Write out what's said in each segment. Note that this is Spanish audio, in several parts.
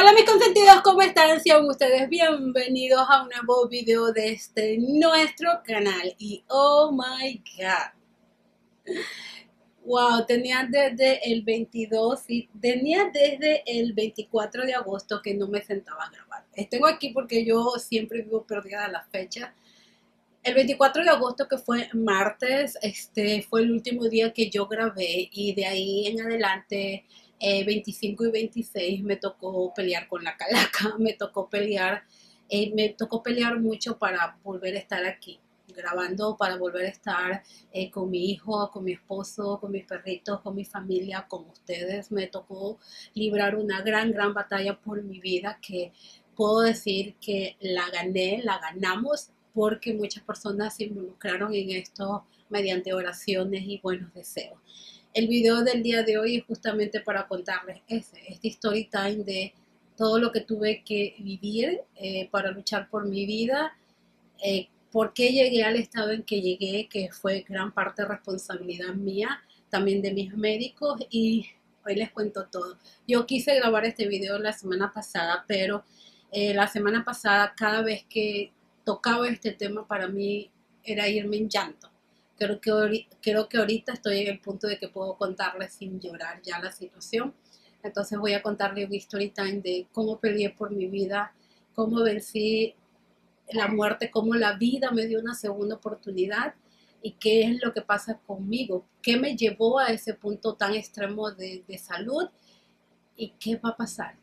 Hola mis consentidos, ¿cómo están? Sean ustedes bienvenidos a un nuevo video de nuestro canal. Y oh my god, wow, tenía desde el 22 y tenía desde el 24 de agosto que no me sentaba a grabar. Tengo aquí porque yo siempre vivo perdida de las fechas. El 24 de agosto, que fue martes, fue el último día que yo grabé, y de ahí en adelante 25 y 26 me tocó pelear con la calaca, me tocó pelear mucho para volver a estar aquí grabando, para volver a estar con mi hijo, con mi esposo, con mis perritos, con mi familia, con ustedes. Me tocó librar una gran batalla por mi vida, que puedo decir que la gané, la ganamos, porque muchas personas se involucraron en esto mediante oraciones y buenos deseos. El video del día de hoy es justamente para contarles este story time de todo lo que tuve que vivir para luchar por mi vida, por qué llegué al estado en que llegué, que fue gran parte responsabilidad mía, también de mis médicos, y hoy les cuento todo. Yo quise grabar este video la semana pasada, pero la semana pasada cada vez que tocaba este tema para mí era irme en llanto. Creo que ahorita estoy en el punto de que puedo contarles sin llorar ya la situación. Entonces voy a contarles un story time de cómo peleé por mi vida, cómo vencí la muerte, cómo la vida me dio una segunda oportunidad y qué es lo que pasa conmigo, qué me llevó a ese punto tan extremo de salud y qué va a pasar,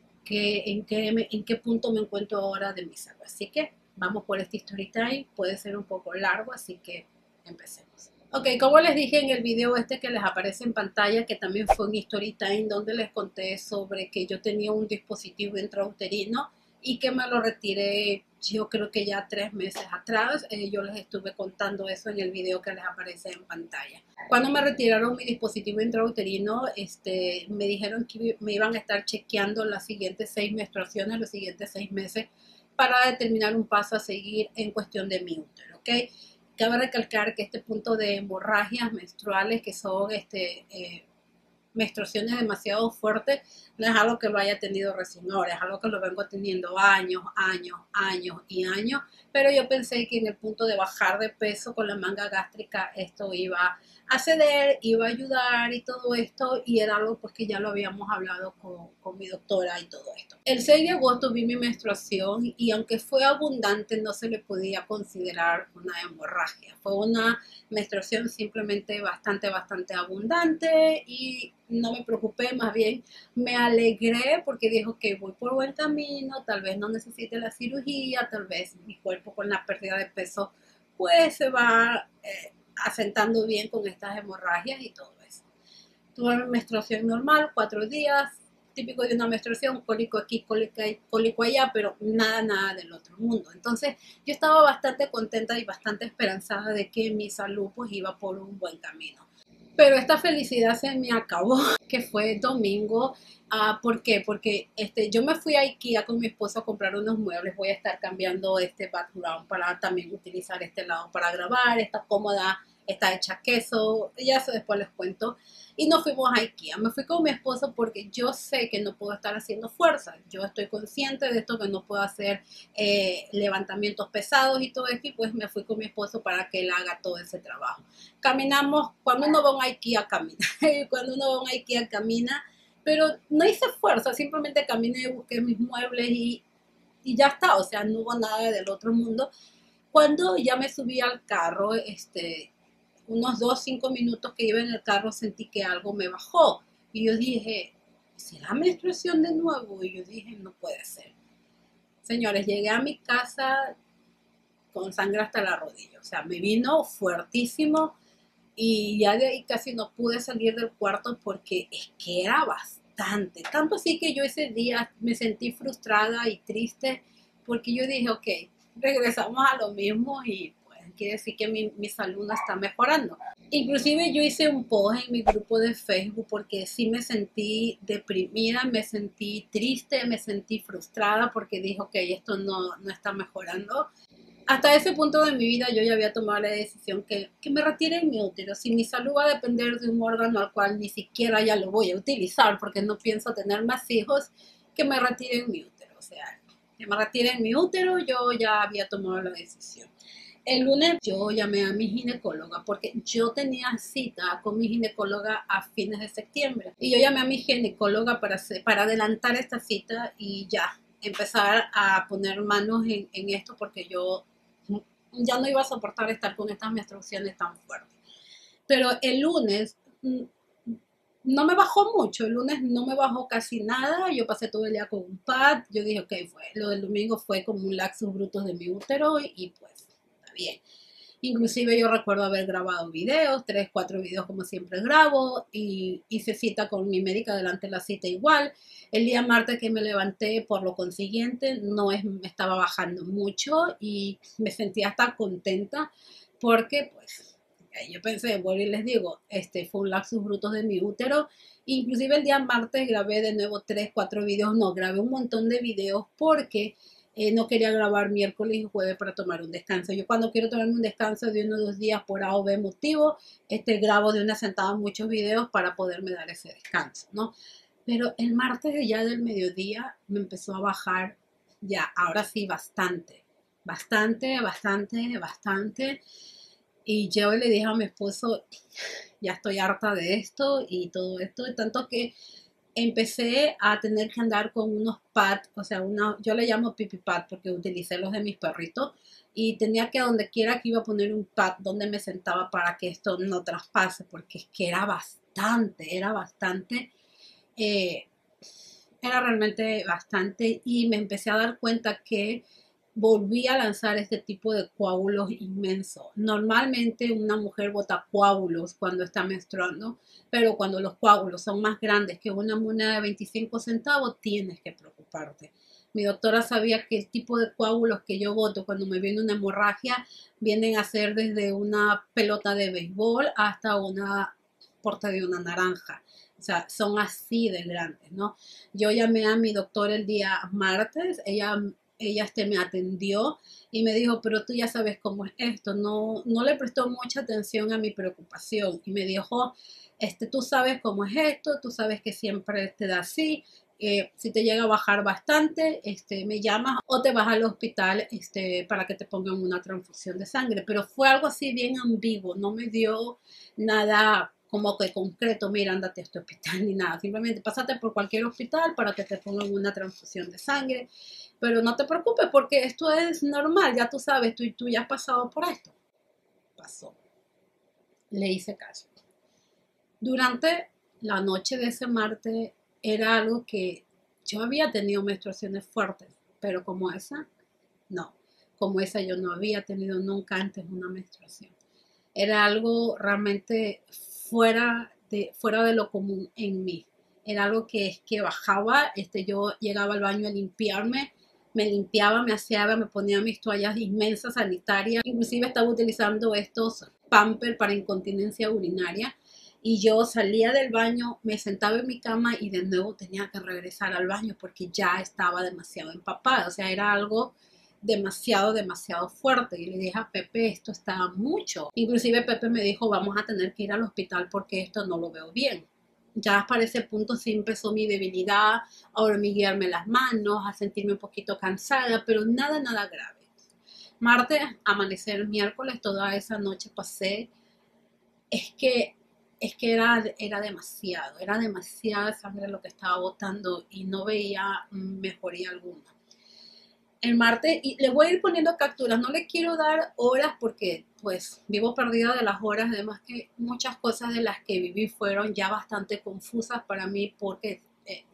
en qué punto me encuentro ahora de mi salud. Así que vamos por este story time, puede ser un poco largo, así que empecemos. Ok, como les dije en el video que les aparece en pantalla, que también fue un story time donde les conté sobre que yo tenía un dispositivo intrauterino y que me lo retiré, yo creo que ya 3 meses atrás. Yo les estuve contando eso en el video que les aparece en pantalla. Cuando me retiraron mi dispositivo intrauterino, me dijeron que me iban a estar chequeando las siguientes 6 menstruaciones, los siguientes 6 meses, para determinar un paso a seguir en cuestión de mi útero, ¿ok? Cabe recalcar que este punto de hemorragias menstruales, que son menstruaciones demasiado fuertes, no es algo que lo haya tenido recién ahora, es algo que lo vengo teniendo años, pero yo pensé que en el punto de bajar de peso con la manga gástrica esto iba a ceder, iba a ayudar y todo esto, y era algo pues que ya lo habíamos hablado con mi doctora y todo esto. El 6 de agosto vi mi menstruación y aunque fue abundante no se le podía considerar una hemorragia, fue una menstruación simplemente bastante abundante, y no me preocupé, más bien me alegré porque dijo que voy por buen camino, tal vez no necesite la cirugía, tal vez mi cuerpo con la pérdida de peso pues se va asentando bien con estas hemorragias y todo eso. Tuve una menstruación normal, 4 días, típico de una menstruación, cólico aquí, cólico allá, pero nada del otro mundo. Entonces yo estaba bastante contenta y bastante esperanzada de que mi salud pues iba por un buen camino. Pero esta felicidad se me acabó, que fue domingo. ¿Por qué? Porque yo me fui a IKEA con mi esposo a comprar unos muebles. Voy a estar cambiando este background para también utilizar este lado para grabar. Está cómoda, está hecha queso, ya eso después les cuento. Y nos fuimos a IKEA. Me fui con mi esposo porque yo sé que no puedo estar haciendo fuerza. Yo estoy consciente de esto, que no puedo hacer levantamientos pesados y todo esto. Y pues me fui con mi esposo para que él haga todo ese trabajo. Caminamos, cuando uno va a un IKEA camina. Cuando uno va a un IKEA camina. Pero no hice fuerza, simplemente caminé, busqué mis muebles y ya está. O sea, no hubo nada del otro mundo. Cuando ya me subí al carro, unos 2, 5 minutos que iba en el carro sentí que algo me bajó. Y yo dije, ¿será menstruación de nuevo? Y yo dije, no puede ser. Señores, llegué a mi casa con sangre hasta la rodilla. O sea, me vino fuertísimo y ya de ahí casi no pude salir del cuarto porque es que era bastante. Tanto así que yo ese día me sentí frustrada y triste porque yo dije, ok, regresamos a lo mismo y pues quiere decir que mi salud no está mejorando. Inclusive yo hice un post en mi grupo de Facebook porque sí me sentí deprimida, me sentí triste, me sentí frustrada porque dije, ok, esto no está mejorando. Hasta ese punto de mi vida yo ya había tomado la decisión que me retire en mi útero. Si mi salud va a depender de un órgano al cual ni siquiera ya lo voy a utilizar porque no pienso tener más hijos, que me retiren mi útero, o sea, que me retiren mi útero, yo ya había tomado la decisión. El lunes yo llamé a mi ginecóloga porque yo tenía cita con mi ginecóloga a fines de septiembre. Y yo llamé a mi ginecóloga para adelantar esta cita y ya empezar a poner manos en esto porque yo ya no iba a soportar estar con estas menstruaciones tan fuertes. Pero el lunes no me bajó mucho, el lunes no me bajó casi nada, yo pasé todo el día con un pad, yo dije, ok, lo del domingo fue como un laxus brutus de mi útero y pues está bien. Inclusive yo recuerdo haber grabado videos, 3, 4 videos como siempre grabo y hice cita con mi médica delante de la cita igual. El día martes que me levanté, por lo consiguiente, me estaba bajando mucho y me sentía hasta contenta porque pues yo pensé, bueno, y les digo, fue un laxus brutus de mi útero. Inclusive el día martes grabé de nuevo 3, 4 videos, no, grabé un montón de videos porque no quería grabar miércoles y jueves para tomar un descanso. Yo cuando quiero tomarme un descanso de 1 o 2 días por A o B motivo, grabo de una sentada muchos videos para poderme dar ese descanso, ¿no? Pero el martes ya del mediodía me empezó a bajar ya, ahora sí, bastante, bastante, bastante, bastante. Y yo le dije a mi esposo, ya estoy harta de esto y todo esto, tanto que empecé a tener que andar con unos pads, o sea, yo le llamo pipi pad porque utilicé los de mis perritos y tenía que donde quiera que iba a poner un pad donde me sentaba para que esto no traspase, porque es que era bastante, eh, era realmente bastante y me empecé a dar cuenta que volví a lanzar este tipo de coágulos inmensos. Normalmente una mujer bota coágulos cuando está menstruando, pero cuando los coágulos son más grandes que una moneda de 25 centavos, tienes que preocuparte. Mi doctora sabía que el tipo de coágulos que yo boto cuando me viene una hemorragia vienen a ser desde una pelota de béisbol hasta una porta de una naranja. O sea, son así de grandes, ¿no? Yo llamé a mi doctor el día martes, ella me atendió y me dijo, pero tú ya sabes cómo es esto, no le prestó mucha atención a mi preocupación y me dijo, tú sabes cómo es esto, tú sabes que siempre te da así, si te llega a bajar bastante, me llamas o te vas al hospital para que te pongan una transfusión de sangre, pero fue algo así bien ambiguo, no me dio nada como que concreto, mira, ándate a este hospital ni nada, simplemente pásate por cualquier hospital para que te pongan una transfusión de sangre. Pero no te preocupes porque esto es normal, ya tú sabes, tú ya has pasado por esto. Pasó. Le hice caso. Durante la noche de ese martes era algo que yo había tenido menstruaciones fuertes, pero como esa, no. Como esa yo no había tenido nunca antes una menstruación. Era algo realmente fuera de lo común en mí. Era algo que bajaba, yo llegaba al baño a limpiarme, me limpiaba, me aseaba, me ponía mis toallas inmensas sanitarias, inclusive estaba utilizando estos pampers para incontinencia urinaria y yo salía del baño, me sentaba en mi cama y de nuevo tenía que regresar al baño porque ya estaba demasiado empapada, o sea, era algo demasiado, demasiado fuerte. Y le dije a Pepe, esto está mucho. Inclusive Pepe me dijo, vamos a tener que ir al hospital porque esto no lo veo bien. Ya para ese punto sí empezó mi debilidad, a hormiguearme las manos, a sentirme un poquito cansada, pero nada, nada grave. Martes, amanecer, miércoles, toda esa noche pasé. Es que, era demasiada sangre lo que estaba botando y no veía mejoría alguna. El martes, y le voy a ir poniendo capturas, no le quiero dar horas porque pues vivo perdida de las horas, además que muchas cosas de las que viví fueron ya bastante confusas para mí porque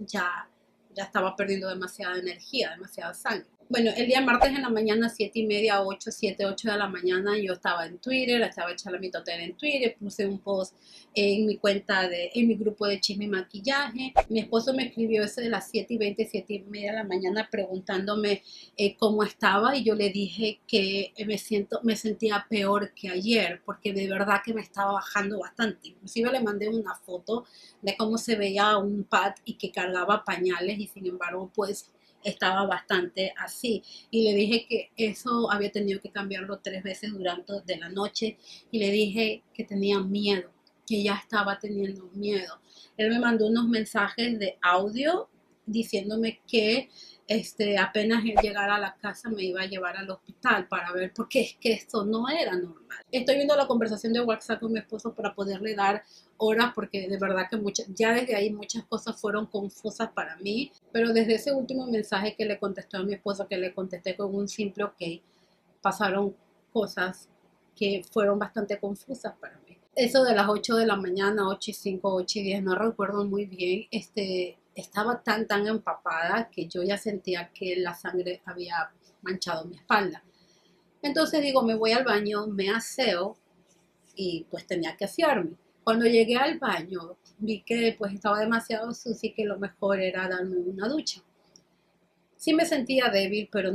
ya estaba perdiendo demasiada energía, demasiada sangre. Bueno, el día martes en la mañana, 7:30, 8, 7, 8 de la mañana, yo estaba en Twitter, estaba echando mi total en Twitter, puse un post en mi en mi grupo de chisme y maquillaje. Mi esposo me escribió ese de las 7:20, 7:30 de la mañana preguntándome cómo estaba y yo le dije que me sentía peor que ayer porque de verdad que me estaba bajando bastante. Inclusive le mandé una foto de cómo se veía un pad y que cargaba pañales y sin embargo pues estaba bastante así y le dije que eso había tenido que cambiarlo 3 veces durante de la noche y le dije que tenía miedo, que ya estaba teniendo miedo. Él me mandó unos mensajes de audio diciéndome que apenas él llegara a la casa me iba a llevar al hospital para ver, porque es que esto no era normal. Estoy viendo la conversación de WhatsApp con mi esposo para poderle dar horas, porque de verdad que ya desde ahí muchas cosas fueron confusas para mí, pero desde ese último mensaje que le contestó a mi esposo, que le contesté con un simple ok, pasaron cosas que fueron bastante confusas para mí. Eso de las 8 de la mañana, 8:05, 8:10, no recuerdo muy bien, estaba tan empapada que yo ya sentía que la sangre había manchado mi espalda. Entonces digo, me voy al baño, me aseo y pues tenía que asearme. Cuando llegué al baño vi que pues estaba demasiado sucio y que lo mejor era darme una ducha. Sí me sentía débil, pero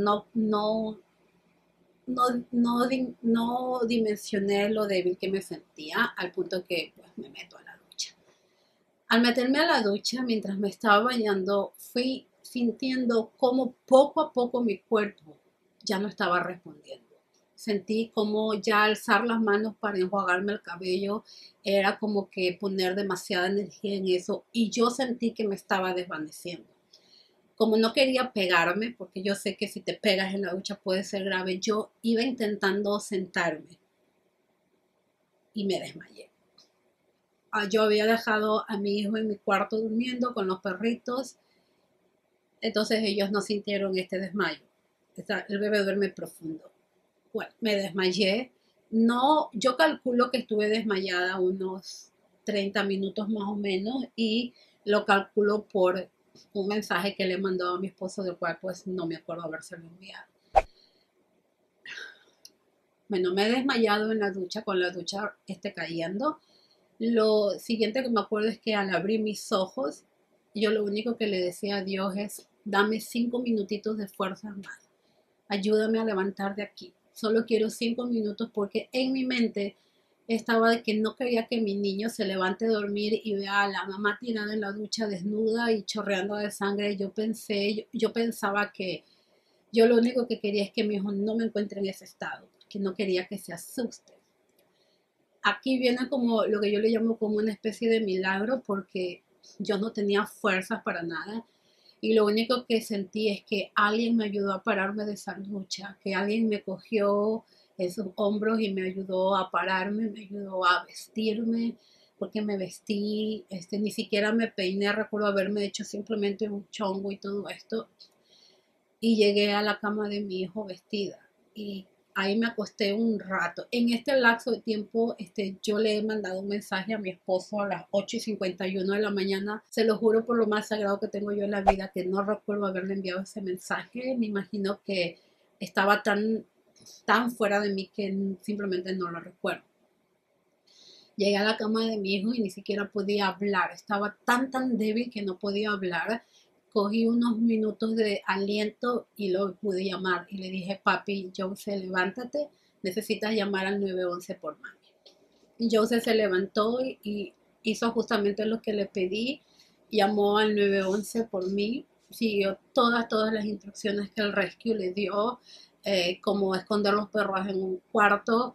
no dimensioné lo débil que me sentía al punto que pues, me meto a la ducha. Al meterme a la ducha, mientras me estaba bañando, fui sintiendo cómo poco a poco mi cuerpo ya no estaba respondiendo. Sentí como ya alzar las manos para enjuagarme el cabello era como que poner demasiada energía en eso y yo sentí que me estaba desvaneciendo. Como no quería pegarme, porque yo sé que si te pegas en la ducha puede ser grave, yo iba intentando sentarme y me desmayé. Yo había dejado a mi hijo en mi cuarto durmiendo con los perritos, entonces ellos no sintieron este desmayo. El bebé duerme profundo. Bueno, me desmayé. No, yo calculo que estuve desmayada unos 30 minutos más o menos y lo calculo por un mensaje que le mandó a mi esposo, del cual pues no me acuerdo habérselo enviado. Bueno, me he desmayado en la ducha, con la ducha cayendo. Lo siguiente que me acuerdo es que al abrir mis ojos, yo lo único que le decía a Dios es, dame 5 minutitos de fuerza más. Ayúdame a levantar de aquí. Solo quiero 5 minutos porque en mi mente estaba de que no quería que mi niño se levante a dormir y vea a la mamá tirada en la ducha desnuda y chorreando de sangre. Yo pensaba que yo lo único que quería es que mi hijo no me encuentre en ese estado, que no quería que se asuste. Aquí viene como lo que yo le llamo como una especie de milagro porque yo no tenía fuerzas para nada y lo único que sentí es que alguien me ayudó a pararme de esa lucha, que alguien me cogió en sus hombros y me ayudó a pararme, me ayudó a vestirme, porque me vestí, ni siquiera me peiné, recuerdo haberme hecho simplemente un chongo y todo esto y llegué a la cama de mi hijo vestida y ahí me acosté un rato. En este lapso de tiempo, yo le he mandado un mensaje a mi esposo a las 8:51 de la mañana. Se lo juro por lo más sagrado que tengo yo en la vida, que no recuerdo haberle enviado ese mensaje. Me imagino que estaba tan fuera de mí que simplemente no lo recuerdo. Llegué a la cama de mi hijo y ni siquiera podía hablar. Estaba tan débil que no podía hablar. Cogí unos minutos de aliento y lo pude llamar. Y le dije, papi, Jose, levántate. Necesitas llamar al 911 por mami. Y Jose se levantó y hizo justamente lo que le pedí. Llamó al 911 por mí. Siguió todas las instrucciones que el rescue le dio. Como esconder los perros en un cuarto.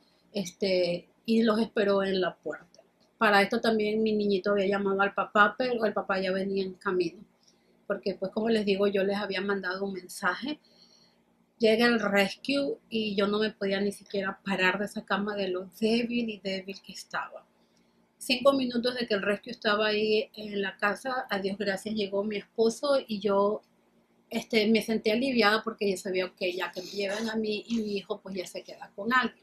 Y los esperó en la puerta. Para esto también mi niñito había llamado al papá, pero el papá ya venía en camino. Porque pues como les digo, yo les había mandado un mensaje. Llega el rescue y yo no me podía ni siquiera parar de esa cama de lo débil que estaba. 5 minutos de que el rescue estaba ahí en la casa, a Dios gracias llegó mi esposo y yo me sentí aliviada porque ya sabía que ya que me llevan a mí y mi hijo pues ya se queda con alguien.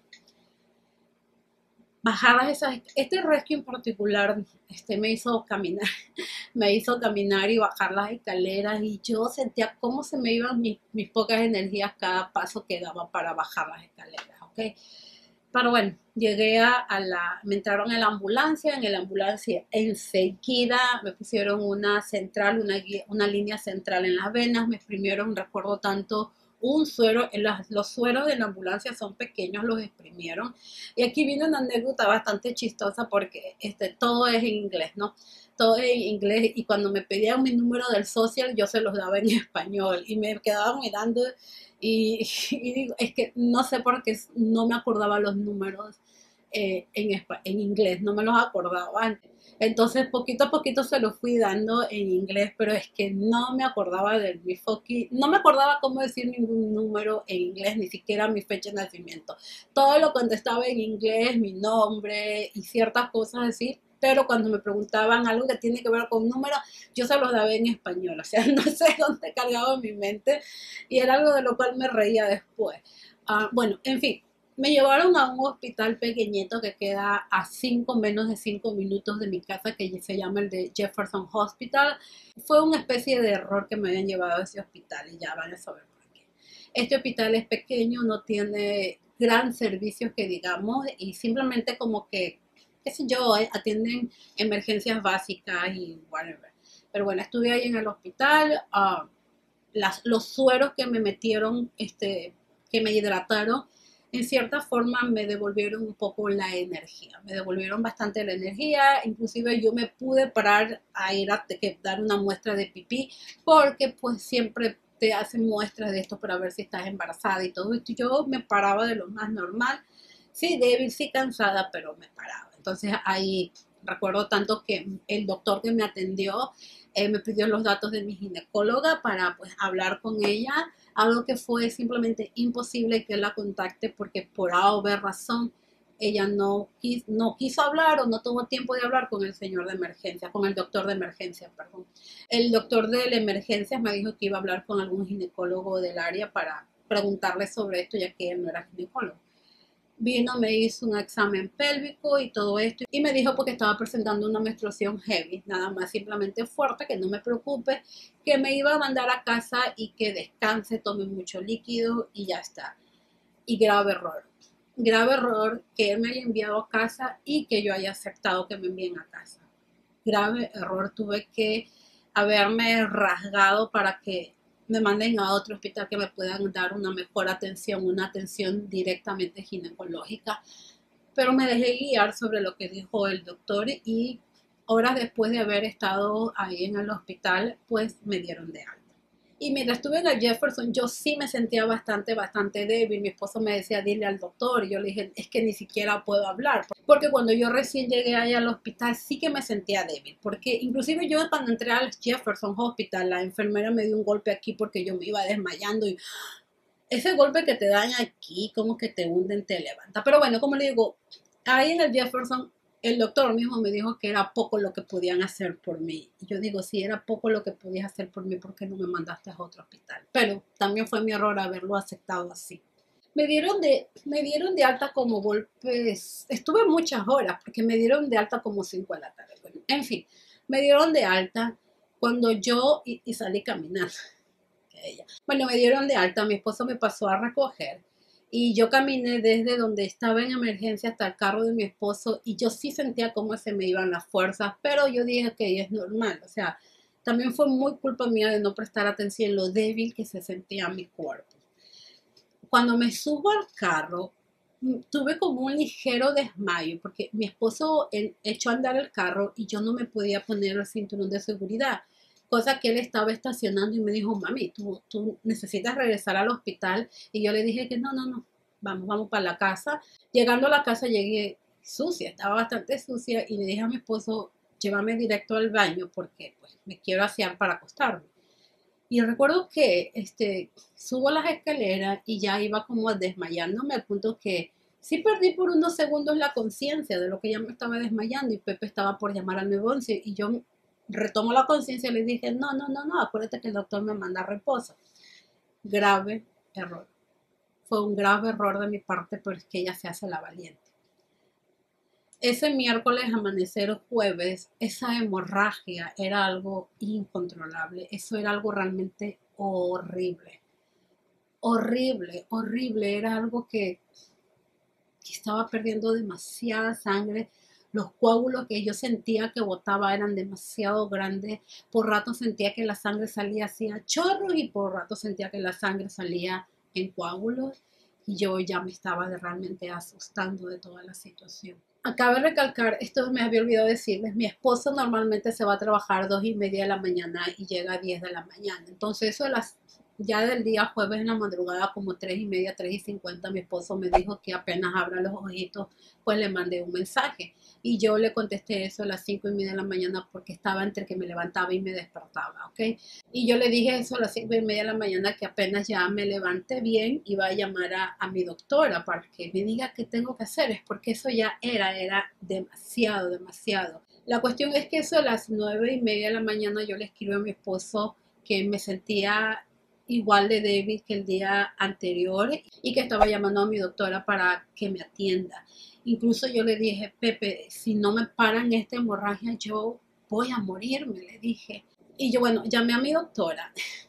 Este rescue en particular me hizo caminar, me hizo caminar y bajar las escaleras y yo sentía cómo se me iban mis pocas energías cada paso que daba para bajar las escaleras, ¿ok? Pero bueno, llegué me entraron en la ambulancia enseguida me pusieron una línea central en las venas, me exprimieron, recuerdo tanto, un suero, los sueros de la ambulancia son pequeños, los exprimieron. Y aquí viene una anécdota bastante chistosa porque todo es en inglés, ¿no? Todo es en inglés y cuando me pedían mi número del social yo se los daba en español y me quedaba mirando y digo, es que no sé por qué no me acordaba los números en inglés, no me los acordaba antes. Entonces, poquito a poquito se lo fui dando en inglés, pero es que no me acordaba del mi fucking, no me acordaba cómo decir ningún número en inglés, ni siquiera mi fecha de nacimiento. Todo lo contestaba en inglés, mi nombre y ciertas cosas así, pero cuando me preguntaban algo que tiene que ver con números, yo se los daba en español, o sea, no sé dónde cargaba mi mente y era algo de lo cual me reía después. Bueno, en fin, me llevaron a un hospital pequeñito que queda a menos de 5 minutos de mi casa, que se llama el de Jefferson Hospital. Fue una especie de error que me habían llevado a ese hospital y ya van a saber por qué. Este hospital es pequeño, no tiene gran servicios que digamos y simplemente como que, qué sé yo, atienden emergencias básicas y whatever. Pero bueno, estuve ahí en el hospital. Los sueros que me metieron, que me hidrataron, en cierta forma me devolvieron un poco la energía, me devolvieron bastante la energía, inclusive yo me pude parar a ir a dar una muestra de pipí, porque pues siempre te hacen muestras de esto para ver si estás embarazada y todo esto. Yo me paraba de lo más normal, sí débil, sí cansada, pero me paraba. Entonces ahí recuerdo tanto que el doctor que me atendió me pidió los datos de mi ginecóloga para pues hablar con ella, algo que fue simplemente imposible que la contacte porque por A o B razón ella no quiso hablar o no tuvo tiempo de hablar con el señor de emergencia, con el doctor de emergencia, perdón. El doctor de la emergencia me dijo que iba a hablar con algún ginecólogo del área para preguntarle sobre esto, ya que él no era ginecólogo. Vino, me hizo un examen pélvico y todo esto y me dijo porque estaba presentando una menstruación heavy, nada más simplemente fuerte, que no me preocupe, que me iba a mandar a casa y que descanse, tome mucho líquido y ya está. Y grave error que él me haya enviado a casa y que yo haya aceptado que me envíen a casa. Grave error, tuve que haberme rasgado para que me manden a otro hospital que me puedan dar una mejor atención, una atención directamente ginecológica, pero me dejé guiar sobre lo que dijo el doctor y horas después de haber estado ahí en el hospital, pues me dieron de alta. Y mientras estuve en el Jefferson, yo sí me sentía bastante débil. Mi esposo me decía, dile al doctor. Y yo le dije, es que ni siquiera puedo hablar. Porque cuando yo recién llegué ahí al hospital, sí que me sentía débil. Porque inclusive yo cuando entré al Jefferson Hospital, la enfermera me dio un golpe aquí porque yo me iba desmayando. Y ese golpe que te dan aquí, como que te hunden, te levanta. Pero bueno, como le digo, ahí en el Jefferson el doctor mismo me dijo que era poco lo que podían hacer por mí. Y yo digo, si era poco lo que podías hacer por mí, ¿por qué no me mandaste a otro hospital? Pero también fue mi error haberlo aceptado así. Me dieron de alta como golpes, estuve muchas horas porque me dieron de alta como 5 de la tarde. Bueno, en fin, me dieron de alta cuando yo y salí caminando. Bueno, me dieron de alta, mi esposo me pasó a recoger y yo caminé desde donde estaba en emergencia hasta el carro de mi esposo y yo sí sentía cómo se me iban las fuerzas, pero yo dije que es normal, o sea, también fue muy culpa mía de no prestar atención en lo débil que se sentía mi cuerpo. Cuando me subo al carro, tuve como un ligero desmayo porque mi esposo echó a andar el carro y yo no me podía poner el cinturón de seguridad, cosa que él estaba estacionando y me dijo, mami, tú necesitas regresar al hospital. Y yo le dije que no, vamos para la casa. Llegando a la casa llegué sucia, estaba bastante sucia y le dije a mi esposo, llévame directo al baño porque pues, me quiero asear para acostarme. Y recuerdo que subo las escaleras y ya iba como desmayándome al punto que sí perdí por unos segundos la conciencia de lo que ya me estaba desmayando y Pepe estaba por llamar al 911 y yo retomo la conciencia y le dije, no, acuérdate que el doctor me manda a reposo. Grave error. Fue un grave error de mi parte, pero es que ella se hace la valiente. Ese miércoles, amanecer jueves, esa hemorragia era algo incontrolable. Eso era algo realmente horrible. Horrible. Era algo que estaba perdiendo demasiada sangre. Los coágulos que yo sentía que botaba eran demasiado grandes. Por rato sentía que la sangre salía así a chorros y por rato sentía que la sangre salía en coágulos. Y yo ya me estaba realmente asustando de toda la situación. Acabo de recalcar, esto me había olvidado decirles, mi esposo normalmente se va a trabajar 2:30 de la mañana y llega a 10 de la mañana. Entonces eso ya del día jueves en la madrugada, como 3:30, 3:50, mi esposo me dijo que apenas abra los ojitos, pues le mandé un mensaje. Y yo le contesté eso a las 5:30 de la mañana porque estaba entre que me levantaba y me despertaba, ¿ok? Y yo le dije eso a las 5:30 de la mañana, que apenas ya me levante bien, iba a llamar a mi doctora para que me diga qué tengo que hacer. Es porque eso ya era demasiado, demasiado. La cuestión es que eso a las 9:30 de la mañana yo le escribo a mi esposo que me sentía igual de débil que el día anterior y que estaba llamando a mi doctora para que me atienda. Incluso yo le dije, Pepe, si no me paran esta hemorragia, yo voy a morirme, le dije. Y yo, bueno, llamé a mi doctora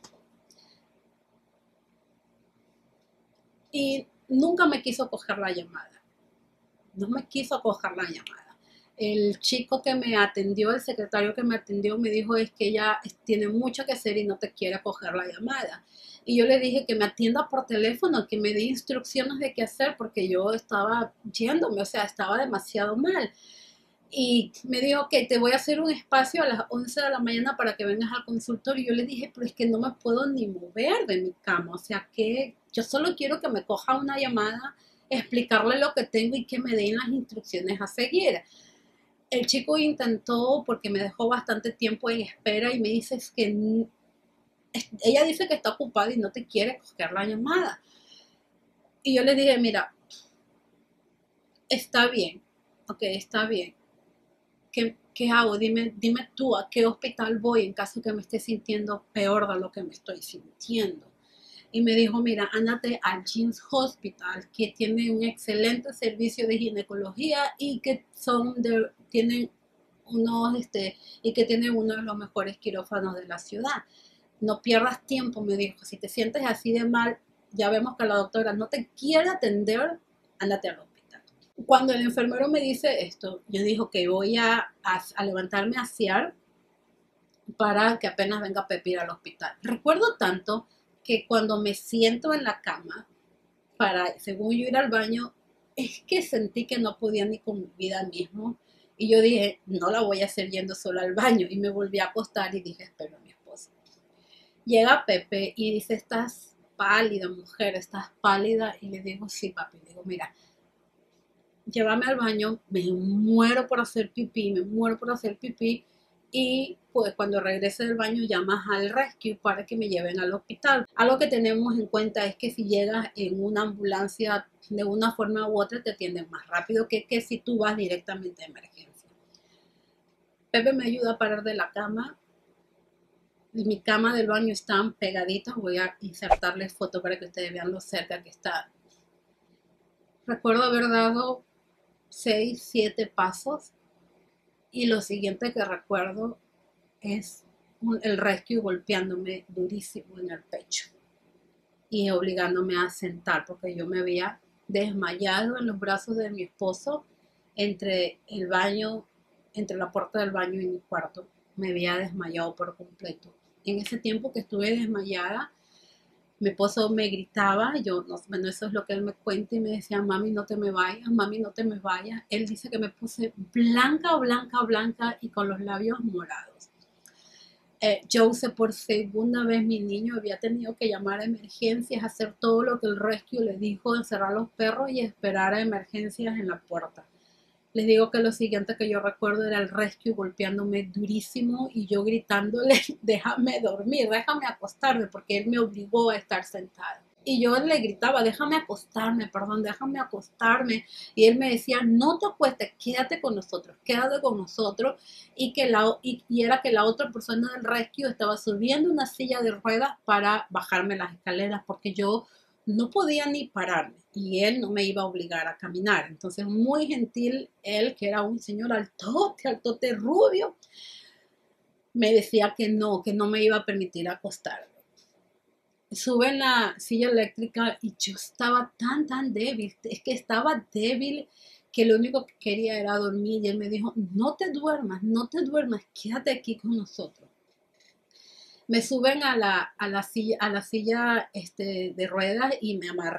y nunca me quiso coger la llamada. No me quiso coger la llamada. El chico que me atendió, el secretario que me atendió, me dijo es que ella tiene mucho que hacer y no te quiere coger la llamada. Y yo le dije que me atienda por teléfono, que me dé instrucciones de qué hacer, porque yo estaba yéndome, o sea, estaba demasiado mal. Y me dijo que te voy a hacer un espacio a las 11 de la mañana para que vengas al consultorio. Y yo le dije, pero es que no me puedo ni mover de mi cama. O sea, que yo solo quiero que me coja una llamada, explicarle lo que tengo y que me den las instrucciones a seguir. El chico intentó porque me dejó bastante tiempo en espera y me dice es que ella dice que está ocupada y no te quiere coger la llamada. Y yo le dije, mira, está bien, ok, está bien. ¿Qué hago? Dime tú a qué hospital voy en caso que me esté sintiendo peor de lo que me estoy sintiendo. Y me dijo, mira, ándate al Jeans Hospital, que tiene un excelente servicio de ginecología y que tienen y que tienen uno de los mejores quirófanos de la ciudad. No pierdas tiempo, me dijo. Si te sientes así de mal, ya vemos que la doctora no te quiere atender, ándate al hospital. Cuando el enfermero me dice esto, yo digo que voy a levantarme a asear para que apenas venga Pepe al hospital. Recuerdo tanto que cuando me siento en la cama, según yo ir al baño, es que sentí que no podía ni con mi vida mismo. Y yo dije, no la voy a hacer yendo sola al baño. Y me volví a acostar y dije, espero a mi esposa. Llega Pepe y dice, estás pálida, mujer, estás pálida. Y le digo, sí, papi. Le digo, mira, llévame al baño, me muero por hacer pipí, me muero por hacer pipí. Y pues cuando regrese del baño llamas al rescue para que me lleven al hospital. Algo que tenemos en cuenta es que si llegas en una ambulancia de una forma u otra te atienden más rápido que si tú vas directamente a emergencia. Pepe me ayuda a parar de la cama. Mi cama del baño están pegaditas. Voy a insertarles foto para que ustedes vean lo cerca que está. Recuerdo haber dado 6, 7 pasos y lo siguiente que recuerdo es el rescue golpeándome durísimo en el pecho y obligándome a sentar porque yo me había desmayado en los brazos de mi esposo entre el baño, entre la puerta del baño y mi cuarto. Me había desmayado por completo. En ese tiempo que estuve desmayada, mi esposo me gritaba, yo, no, bueno, eso es lo que él me cuenta y me decía, mami, no te me vayas, mami, no te me vayas. Él dice que me puse blanca, blanca, blanca y con los labios morados. Yo usé por segunda vez mi niño, había tenido que llamar a emergencias, hacer todo lo que el rescue le dijo, encerrar a los perros y esperar a emergencias en la puerta. Les digo que lo siguiente que yo recuerdo era el rescue golpeándome durísimo y yo gritándole, déjame dormir, déjame acostarme, porque él me obligó a estar sentada. Y yo le gritaba, déjame acostarme, perdón, déjame acostarme. Y él me decía, no te acuestes, quédate con nosotros, quédate con nosotros. Y era que la otra persona del rescue estaba subiendo una silla de ruedas para bajarme las escaleras, porque yo no podía ni pararme y él no me iba a obligar a caminar. Entonces, muy gentil, él, que era un señor altote, rubio, me decía que no me iba a permitir acostarme. Sube en la silla eléctrica y yo estaba tan débil, es que estaba débil que lo único que quería era dormir y él me dijo, no te duermas, quédate aquí con nosotros. Me suben a la silla de ruedas y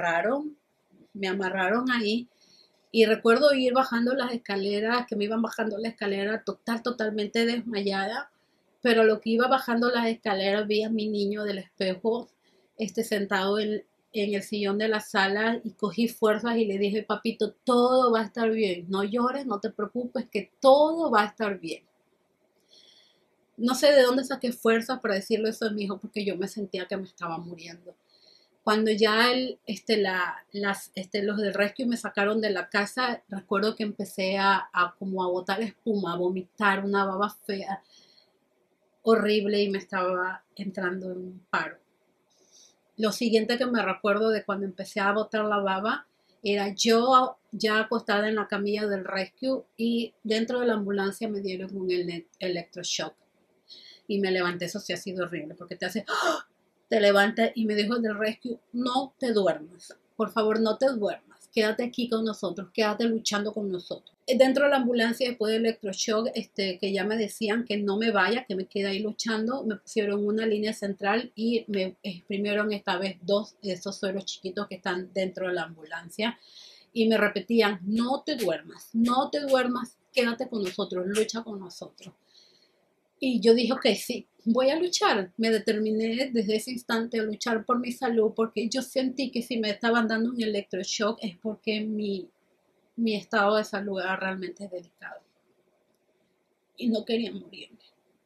me amarraron ahí y recuerdo ir bajando las escaleras, que me iban bajando la escalera totalmente desmayada, pero lo que iba bajando las escaleras vi a mi niño del espejo sentado en el sillón de la sala y cogí fuerzas y le dije, papito, todo va a estar bien, no llores, no te preocupes, que todo va a estar bien. No sé de dónde saqué fuerzas para decirle eso a mi hijo porque yo me sentía que me estaba muriendo. Cuando ya los del rescue me sacaron de la casa, recuerdo que empecé como a botar espuma, a vomitar, una baba fea, horrible, y me estaba entrando en un paro. Lo siguiente que me recuerdo de cuando empecé a botar la baba era yo ya acostada en la camilla del rescue y dentro de la ambulancia me dieron un electroshock y me levanté. Eso sí ha sido horrible porque te hace, ¡ah! Te levanta y me dijo el del rescue, no te duermas, por favor no te duermas, quédate aquí con nosotros, quédate luchando con nosotros. Dentro de la ambulancia, después del electroshock, que ya me decían que no me vaya, que me quede ahí luchando, me pusieron una línea central y me exprimieron esta vez 2 de esos sueros chiquitos que están dentro de la ambulancia y me repetían, no te duermas, no te duermas, quédate con nosotros, lucha con nosotros. Y yo dije, ok, sí, voy a luchar. Me determiné desde ese instante a luchar por mi salud porque yo sentí que si me estaban dando un electroshock es porque mi estado de salud era realmente delicado. Y no quería morirme.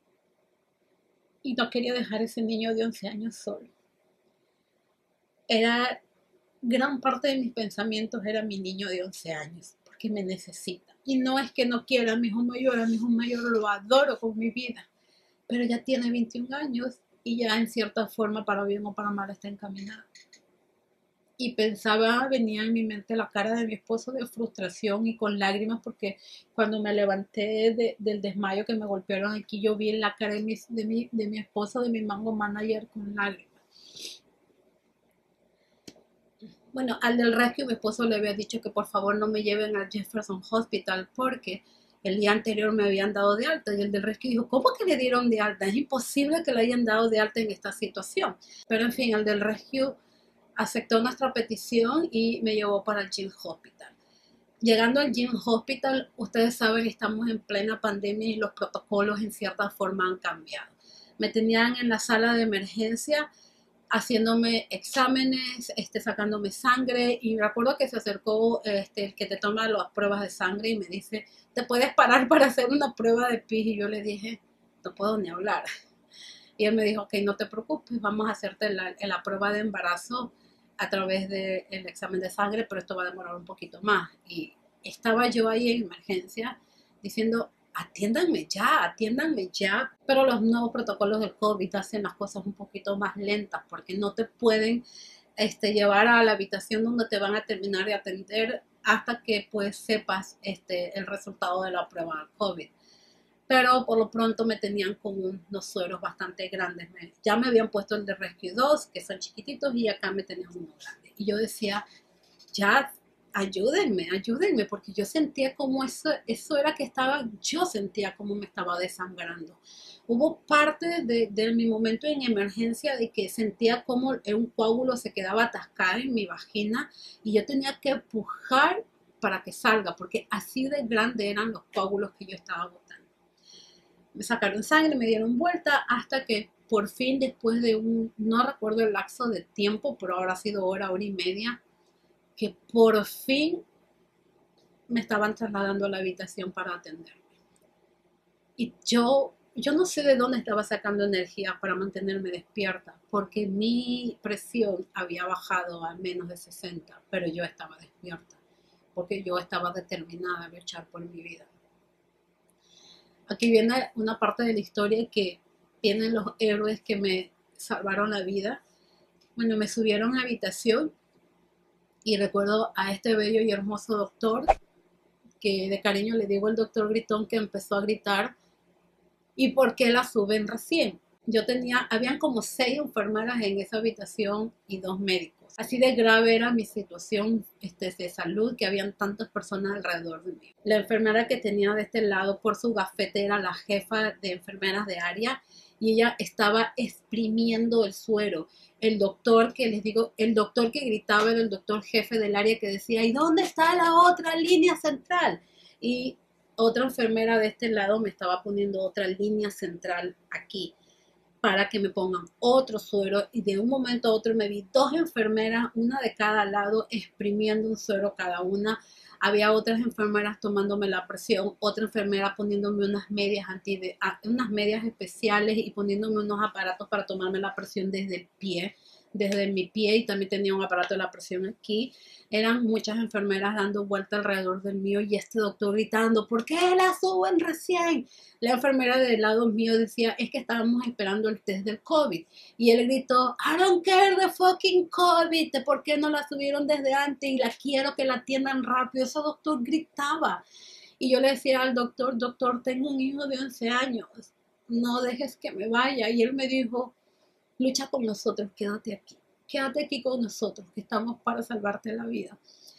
Y no quería dejar a ese niño de 11 años solo. Era gran parte de mis pensamientos era mi niño de 11 años, porque me necesita. Y no es que no quiera a mi hijo mayor lo adoro con mi vida, pero ya tiene 21 años y ya en cierta forma, para bien o para mal, está encaminado. Y pensaba, venía en mi mente la cara de mi esposo de frustración y con lágrimas, porque cuando me levanté del desmayo que me golpearon aquí, yo vi la cara de mi esposo, de mi mango manager, con lágrimas. Bueno, al del rescue mi esposo le había dicho que por favor no me lleven al Jefferson Hospital porque el día anterior me habían dado de alta, y el del rescue dijo, ¿cómo que le dieron de alta? Es imposible que le hayan dado de alta en esta situación. Pero en fin, el del rescue aceptó nuestra petición y me llevó para el Jim Hospital. Llegando al Jim Hospital, ustedes saben, estamos en plena pandemia y los protocolos en cierta forma han cambiado. Me tenían en la sala de emergencia haciéndome exámenes, sacándome sangre, y recuerdo que se acercó el que te toma las pruebas de sangre y me dice, ¿te puedes parar para hacer una prueba de pis? Y yo le dije, no puedo ni hablar. Y él me dijo, ok, no te preocupes, vamos a hacerte la prueba de embarazo a través del examen de sangre, pero esto va a demorar un poquito más. Y estaba yo ahí en emergencia diciendo, atiéndanme ya, pero los nuevos protocolos del COVID hacen las cosas un poquito más lentas porque no te pueden llevar a la habitación donde te van a terminar de atender hasta que pues sepas el resultado de la prueba del COVID. Pero por lo pronto me tenían con unos sueros bastante grandes. Ya me habían puesto el de Rescue 2, que son chiquititos, y acá me tenían uno grande. Y yo decía, ya, ayúdenme, porque yo sentía como eso era que yo sentía como me estaba desangrando. Hubo parte de mi momento en emergencia de que sentía como un coágulo se quedaba atascado en mi vagina y yo tenía que empujar para que salga, porque así de grande eran los coágulos que yo estaba botando. Me sacaron sangre, me dieron vuelta hasta que por fin, después de no recuerdo el lapso de tiempo, pero habrá sido hora y media, que por fin me estaban trasladando a la habitación para atenderme. Y yo no sé de dónde estaba sacando energía para mantenerme despierta, porque mi presión había bajado a menos de 60, pero yo estaba despierta, porque yo estaba determinada a luchar por mi vida. Aquí viene una parte de la historia que tienen los héroes que me salvaron la vida. Bueno, me subieron a habitación y recuerdo a este bello y hermoso doctor, que de cariño le digo el doctor gritón, que empezó a gritar, ¿y por qué la suben recién? Habían como 6 enfermeras en esa habitación y 2 médicos. Así de grave era mi situación de salud, que habían tantas personas alrededor de mí. La enfermera que tenía de este lado por su gafete era la jefa de enfermeras de área y ella estaba exprimiendo el suero. El doctor que gritaba era el doctor jefe del área, que decía, ¿y dónde está la otra línea central? Y otra enfermera de este lado me estaba poniendo otra línea central aquí. para que me pongan otro suero, y de un momento a otro me vi dos enfermeras, una de cada lado, exprimiendo un suero cada una. Había otras enfermeras tomándome la presión, otra enfermera poniéndome unas medias especiales y poniéndome unos aparatos para tomarme la presión desde el pie, desde mi pie, y también tenía un aparato de la presión aquí. Eran muchas enfermeras dando vuelta alrededor del mío y este doctor gritando, ¿por qué la suben recién? La enfermera del lado mío decía, es que estábamos esperando el test del COVID. Y él gritó, I don't care the fucking COVID, ¿por qué no la subieron desde antes? Y la quiero que la atiendan rápido. Ese doctor gritaba. Y yo le decía al doctor, doctor, tengo un hijo de 11 años, no dejes que me vaya. Y él me dijo, lucha con nosotros, quédate aquí con nosotros, que estamos para salvarte la vida.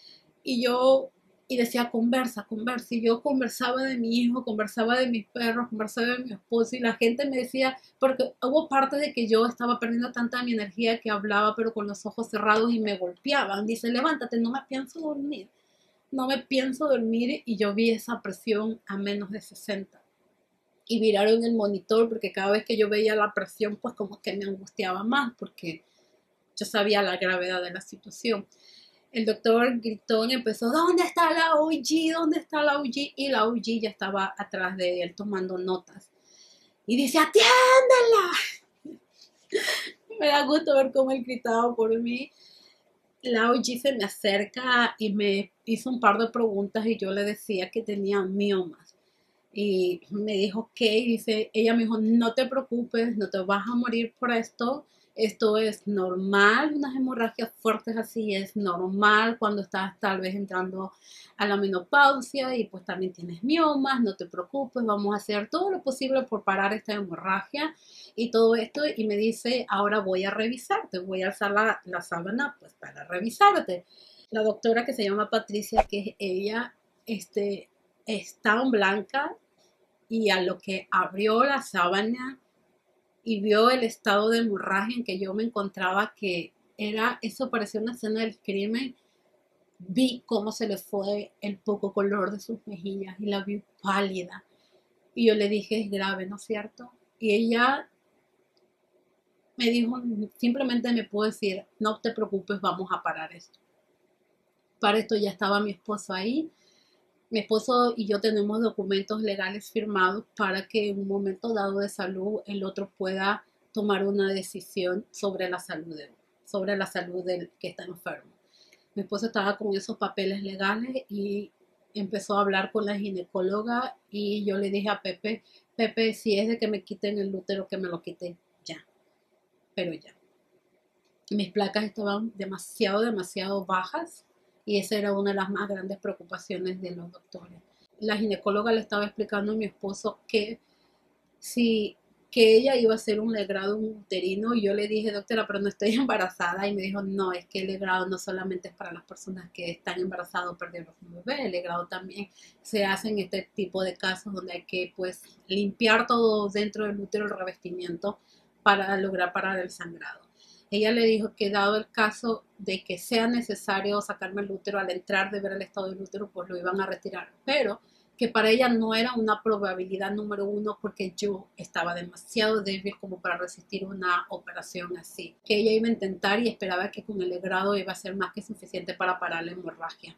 Y decía, conversa, conversa. Y yo conversaba de mi hijo, conversaba de mis perros, conversaba de mi esposo. Y la gente me decía, porque hubo parte de que yo estaba perdiendo tanta de mi energía que hablaba, pero con los ojos cerrados y me golpeaban. Dice, levántate, no me pienso dormir. No me pienso dormir. Y yo vi esa presión a menos de 60. Y viraron el monitor porque cada vez que yo veía la presión, pues como que me angustiaba más porque yo sabía la gravedad de la situación. El doctor gritó y empezó, ¿dónde está la OG? ¿Dónde está la OG? Y la OG ya estaba atrás de él tomando notas. Y dice, ¡atiéndela! Me da gusto ver cómo él gritaba por mí. La OG se me acerca y me hizo un par de preguntas y yo le decía que tenía miomas. Y me dijo, ¿qué? Y dice, ella me dijo, no te preocupes, no te vas a morir por esto es normal, unas hemorragias fuertes así es normal cuando estás tal vez entrando a la menopausia y pues también tienes miomas, no te preocupes, vamos a hacer todo lo posible por parar esta hemorragia y todo esto. Y me dice, ahora voy a revisarte, voy a alzar la sábana pues para revisarte. La doctora que se llama Patricia, que es ella, es tan blanca, y a lo que abrió la sábana y vio el estado de hemorragia en que yo me encontraba, que eso parecía una escena del crimen, vi cómo se le fue el poco color de sus mejillas y la vi pálida. Y yo le dije, es grave, ¿no es cierto? Y ella me dijo, simplemente me pudo decir, no te preocupes, vamos a parar esto. Para esto ya estaba mi esposo ahí. Mi esposo y yo tenemos documentos legales firmados para que en un momento dado de salud el otro pueda tomar una decisión sobre la salud del que está enfermo. Mi esposo estaba con esos papeles legales y empezó a hablar con la ginecóloga y yo le dije a Pepe, si es de que me quiten el útero, que me lo quiten ya, pero ya. Mis placas estaban demasiado bajas. Y esa era una de las más grandes preocupaciones de los doctores. La ginecóloga le estaba explicando a mi esposo que ella iba a hacer un legrado uterino, y yo le dije, doctora, pero no estoy embarazada. Y me dijo, no, es que el legrado no solamente es para las personas que están embarazadas o perdieron un bebé, el legrado también se hace en este tipo de casos donde hay que pues limpiar todo dentro del útero, el revestimiento, para lograr parar el sangrado. Ella le dijo que dado el caso de que sea necesario sacarme el útero, al entrar de ver el estado del útero, pues lo iban a retirar. Pero que para ella no era una probabilidad número uno porque yo estaba demasiado débil como para resistir una operación así. Que ella iba a intentar y esperaba que con el legrado iba a ser más que suficiente para parar la hemorragia.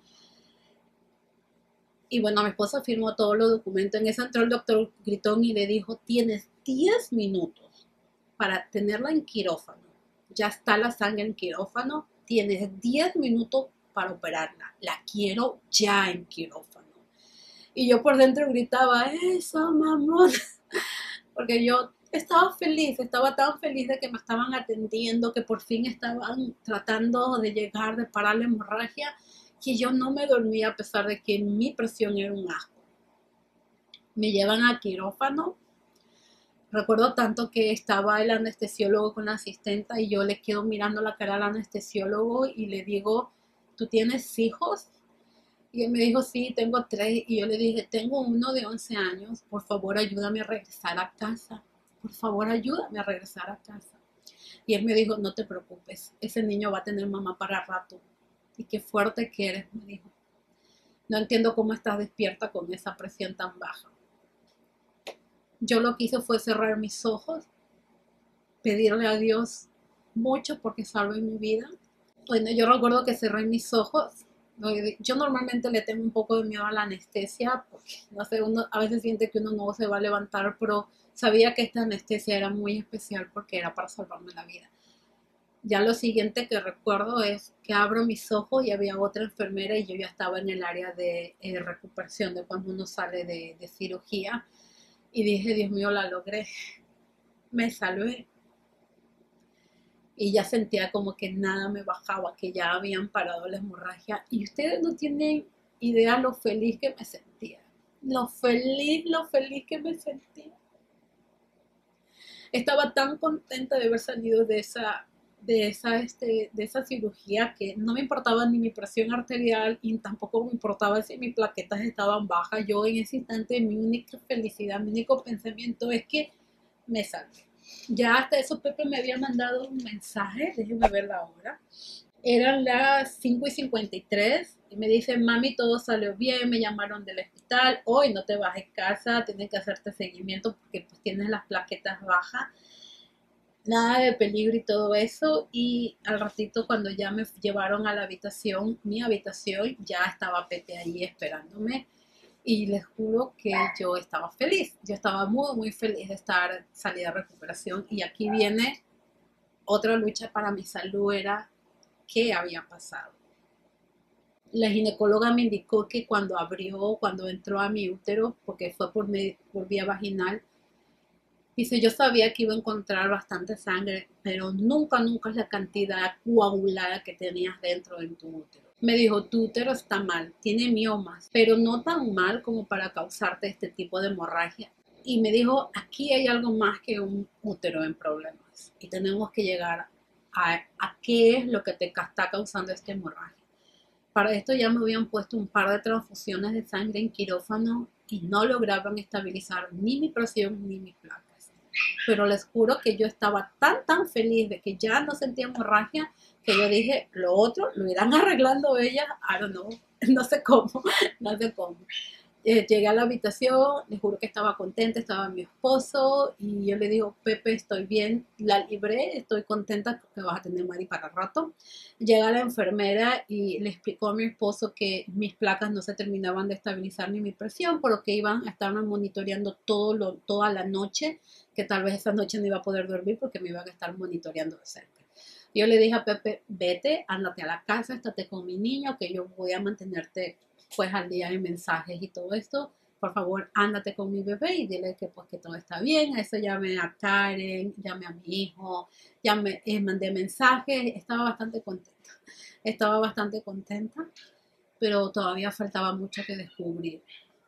Y bueno, mi esposa firmó todos los documentos. En eso entró el doctor Gritón y le dijo, tienes 10 minutos para tenerla en quirófano. Ya está la sangre en quirófano, tienes 10 minutos para operarla. La quiero ya en quirófano. Y yo por dentro gritaba, eso, mamón. Porque yo estaba tan feliz de que me estaban atendiendo, que por fin estaban tratando de llegar, de parar la hemorragia, que yo no me dormía a pesar de que mi presión era un asco. Me llevan a quirófano. Recuerdo tanto que estaba el anestesiólogo con la asistenta y yo le quedo mirando la cara al anestesiólogo y le digo, ¿tú tienes hijos? Y él me dijo, sí, tengo 3. Y yo le dije, tengo uno de 11 años, por favor ayúdame a regresar a casa. Por favor ayúdame a regresar a casa. Y él me dijo, no te preocupes, ese niño va a tener mamá para rato. Y qué fuerte que eres, me dijo. No entiendo cómo estás despierta con esa presión tan baja. Yo lo que hice fue cerrar mis ojos pedirle a Dios mucho porque salve mi vida. Bueno, yo recuerdo que cerré mis ojos. Yo normalmente le tengo un poco de miedo a la anestesia, porque no sé, uno a veces siente que uno no se va a levantar, pero sabía que esta anestesia era muy especial porque era para salvarme la vida. Ya lo siguiente que recuerdo es que abro mis ojos y había otra enfermera y yo ya estaba en el área de recuperación de cuando uno sale de cirugía y dije, Dios mío, la logré, me salvé. Y ya sentía como que nada me bajaba, que ya habían parado la hemorragia. Y ustedes no tienen idea lo feliz que me sentía. Lo feliz que me sentía. Estaba tan contenta de haber salido de esa cirugía que no me importaba ni mi presión arterial y tampoco me importaba si mis plaquetas estaban bajas. Yo en ese instante mi única felicidad, mi único pensamiento es que me salvé. Ya hasta eso Pepe me había mandado un mensaje, déjenme ver la hora. Eran las 5:53 y me dice, mami, todo salió bien, me llamaron del hospital, hoy no te vas de casa, tienen que hacerte seguimiento porque pues tienes las plaquetas bajas, nada de peligro y todo eso. Y al ratito cuando ya me llevaron a la habitación, mi habitación, ya estaba Pepe ahí esperándome. Y les juro que yo estaba feliz, yo estaba muy, muy feliz de estar salida de recuperación. Y aquí viene otra lucha para mi salud, era qué había pasado. La ginecóloga me indicó que cuando entró a mi útero, porque fue por vía vaginal, dice, yo sabía que iba a encontrar bastante sangre, pero nunca, nunca es la cantidad coagulada que tenías dentro de tu útero. Me dijo, tu útero está mal, tiene miomas, pero no tan mal como para causarte este tipo de hemorragia. Y me dijo, aquí hay algo más que un útero en problemas y tenemos que llegar a qué es lo que te está causando esta hemorragia. Para esto ya me habían puesto un par de transfusiones de sangre en quirófano y no lograban estabilizar ni mi presión ni mis placas. Pero les juro que yo estaba tan, tan feliz de que ya no sentía hemorragia que yo dije, lo otro lo irán arreglando ellas, I don't know, no sé cómo, no sé cómo. Llegué a la habitación, les juro que estaba contenta, estaba mi esposo y yo le digo, Pepe, estoy bien, la libré, estoy contenta porque vas a tener Mari para rato. Llega la enfermera y le explicó a mi esposo que mis placas no se terminaban de estabilizar ni mi presión, por lo que iban a estar monitoreando toda la noche, que tal vez esa noche no iba a poder dormir porque me iban a estar monitoreando de cerca. Yo le dije a Pepe, vete, ándate a la casa, estate con mi niño, que yo voy a mantenerte pues al día de mensajes y todo esto. Por favor, ándate con mi bebé y dile que pues que todo está bien. A eso llamé a Karen, llamé a mi hijo, mandé mensajes, estaba bastante contenta, pero todavía faltaba mucho que descubrir.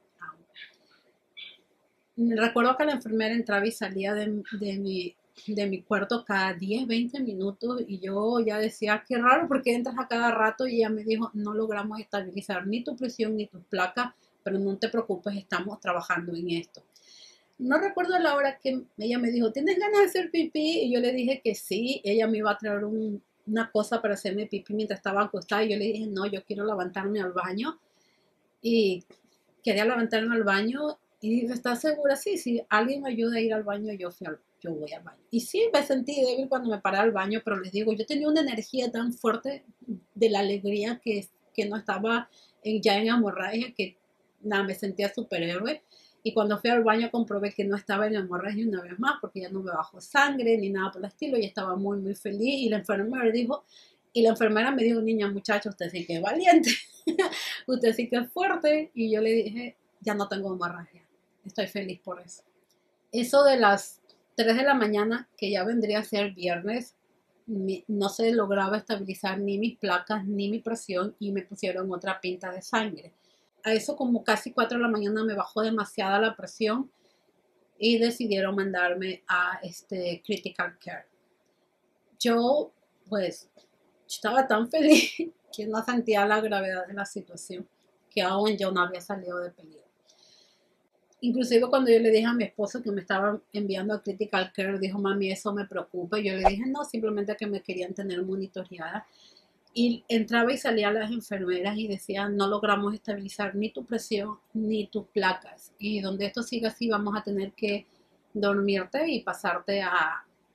Recuerdo que la enfermera entraba y salía de mi cuarto cada 10, 20 minutos y yo ya decía, qué raro porque entras a cada rato y ella me dijo, no logramos estabilizar ni tu presión ni tus placas, pero no te preocupes, estamos trabajando en esto. No recuerdo la hora que ella me dijo, ¿tienes ganas de hacer pipí? Y yo le dije que sí, ella me iba a traer una cosa para hacerme pipí mientras estaba acostada y yo le dije, no, yo quiero levantarme al baño y quería levantarme al baño y dije, ¿estás segura? Sí, si alguien me ayuda a ir al baño, yo voy al baño. Y sí, me sentí débil cuando me paré al baño, pero les digo, yo tenía una energía tan fuerte de la alegría que no estaba ya en hemorragia, que nada, me sentía superhéroe. Y cuando fui al baño comprobé que no estaba en hemorragia una vez más, porque ya no me bajó sangre ni nada por el estilo, y estaba muy, muy feliz. Y la enfermera me dijo, niña, muchacha, usted sí que es valiente, usted sí que es fuerte. Y yo le dije, ya no tengo hemorragia, estoy feliz por eso. Eso de las 3 de la mañana, que ya vendría a ser viernes, no se lograba estabilizar ni mis placas ni mi presión y me pusieron otra pinta de sangre. A eso como casi 4 de la mañana me bajó demasiada la presión y decidieron mandarme a Critical Care. Yo pues estaba tan feliz que no sentía la gravedad de la situación, que aún yo no había salido de peligro. Inclusive cuando yo le dije a mi esposo que me estaba enviando a Critical Care, dijo, mami, eso me preocupa. Yo le dije, no, simplemente que me querían tener monitoreada. Y entraba y salía las enfermeras y decían, no logramos estabilizar ni tu presión ni tus placas. Y donde esto siga así, vamos a tener que dormirte y pasarte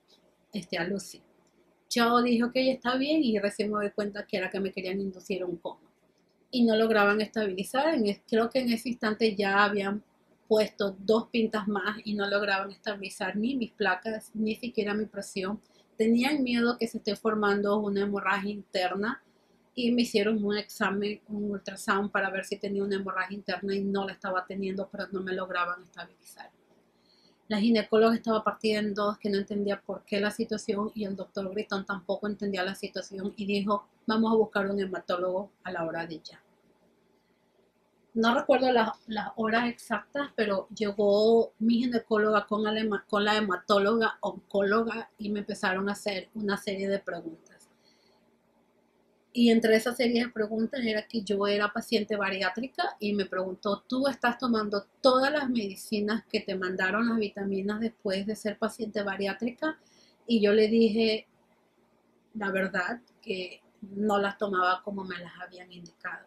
a Lucy. Yo dije, ok, está bien, y recién me doy cuenta que era que me querían inducir a un coma. Y no lograban estabilizar. Creo que en ese instante ya habían puesto 2 pintas más y no lograban estabilizar ni mis placas, ni siquiera mi presión. Tenían miedo que se esté formando una hemorragia interna y me hicieron un examen, un ultrasound para ver si tenía una hemorragia interna y no la estaba teniendo, pero no me lograban estabilizar. La ginecóloga estaba partida en dos, que no entendía por qué la situación, y el doctor Britton tampoco entendía la situación y dijo, vamos a buscar un hematólogo a la hora de ya. No recuerdo las horas exactas, pero llegó mi ginecóloga con la hematóloga oncóloga y me empezaron a hacer una serie de preguntas. Y entre esa serie de preguntas era que yo era paciente bariátrica y me preguntó, ¿tú estás tomando todas las medicinas que te mandaron, las vitaminas, después de ser paciente bariátrica? Y yo le dije, la verdad, que no las tomaba como me las habían indicado.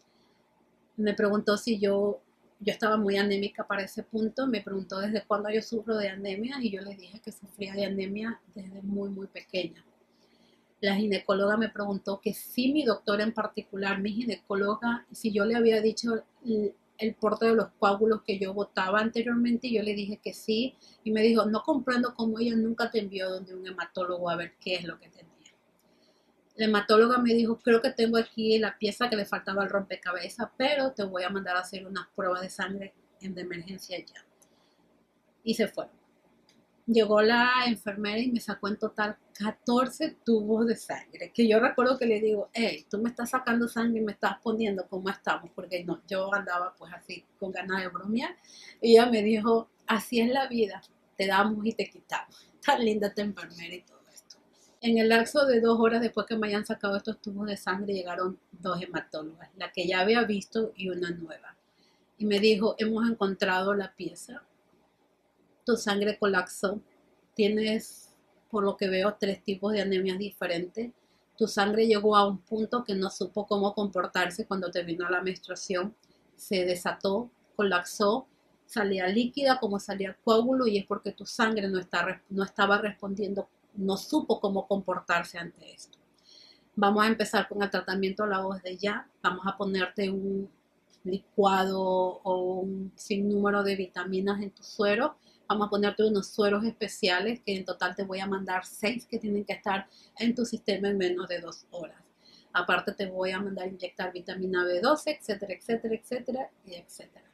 Me preguntó si yo estaba muy anémica para ese punto, me preguntó desde cuándo yo sufro de anemia y yo le dije que sufría de anemia desde muy, muy pequeña. La ginecóloga me preguntó que si mi doctor en particular, mi ginecóloga, si yo le había dicho el porte de los coágulos que yo botaba anteriormente, y yo le dije que sí, y me dijo, no comprendo cómo ella nunca te envió donde un hematólogo a ver qué es lo que tenía. La hematóloga me dijo, creo que tengo aquí la pieza que le faltaba al rompecabezas, pero te voy a mandar a hacer unas pruebas de sangre de emergencia ya. Y se fueron. Llegó la enfermera y me sacó en total 14 tubos de sangre, que yo recuerdo que le digo, hey, tú me estás sacando sangre y me estás poniendo cómo estamos, porque no, yo andaba pues así con ganas de bromear, y ella me dijo, así es la vida, te damos y te quitamos, tan linda esta enfermera y todo esto. En el lapso de 2 horas después que me hayan sacado estos tubos de sangre, llegaron 2 hematólogas, la que ya había visto y una nueva, y me dijo, hemos encontrado la pieza, tu sangre colapsó, tienes, por lo que veo, 3 tipos de anemias diferentes, tu sangre llegó a un punto que no supo cómo comportarse cuando te vino la menstruación, se desató, colapsó, salía líquida como salía coágulo, y es porque tu sangre no estaba respondiendo, no supo cómo comportarse ante esto. Vamos a empezar con el tratamiento a la voz de ya, vamos a ponerte un licuado o un sinnúmero de vitaminas en tu suero. Vamos a ponerte unos sueros especiales que en total te voy a mandar 6 que tienen que estar en tu sistema en menos de 2 horas. Aparte te voy a mandar inyectar vitamina B12, etcétera, etcétera, etcétera, y etcétera.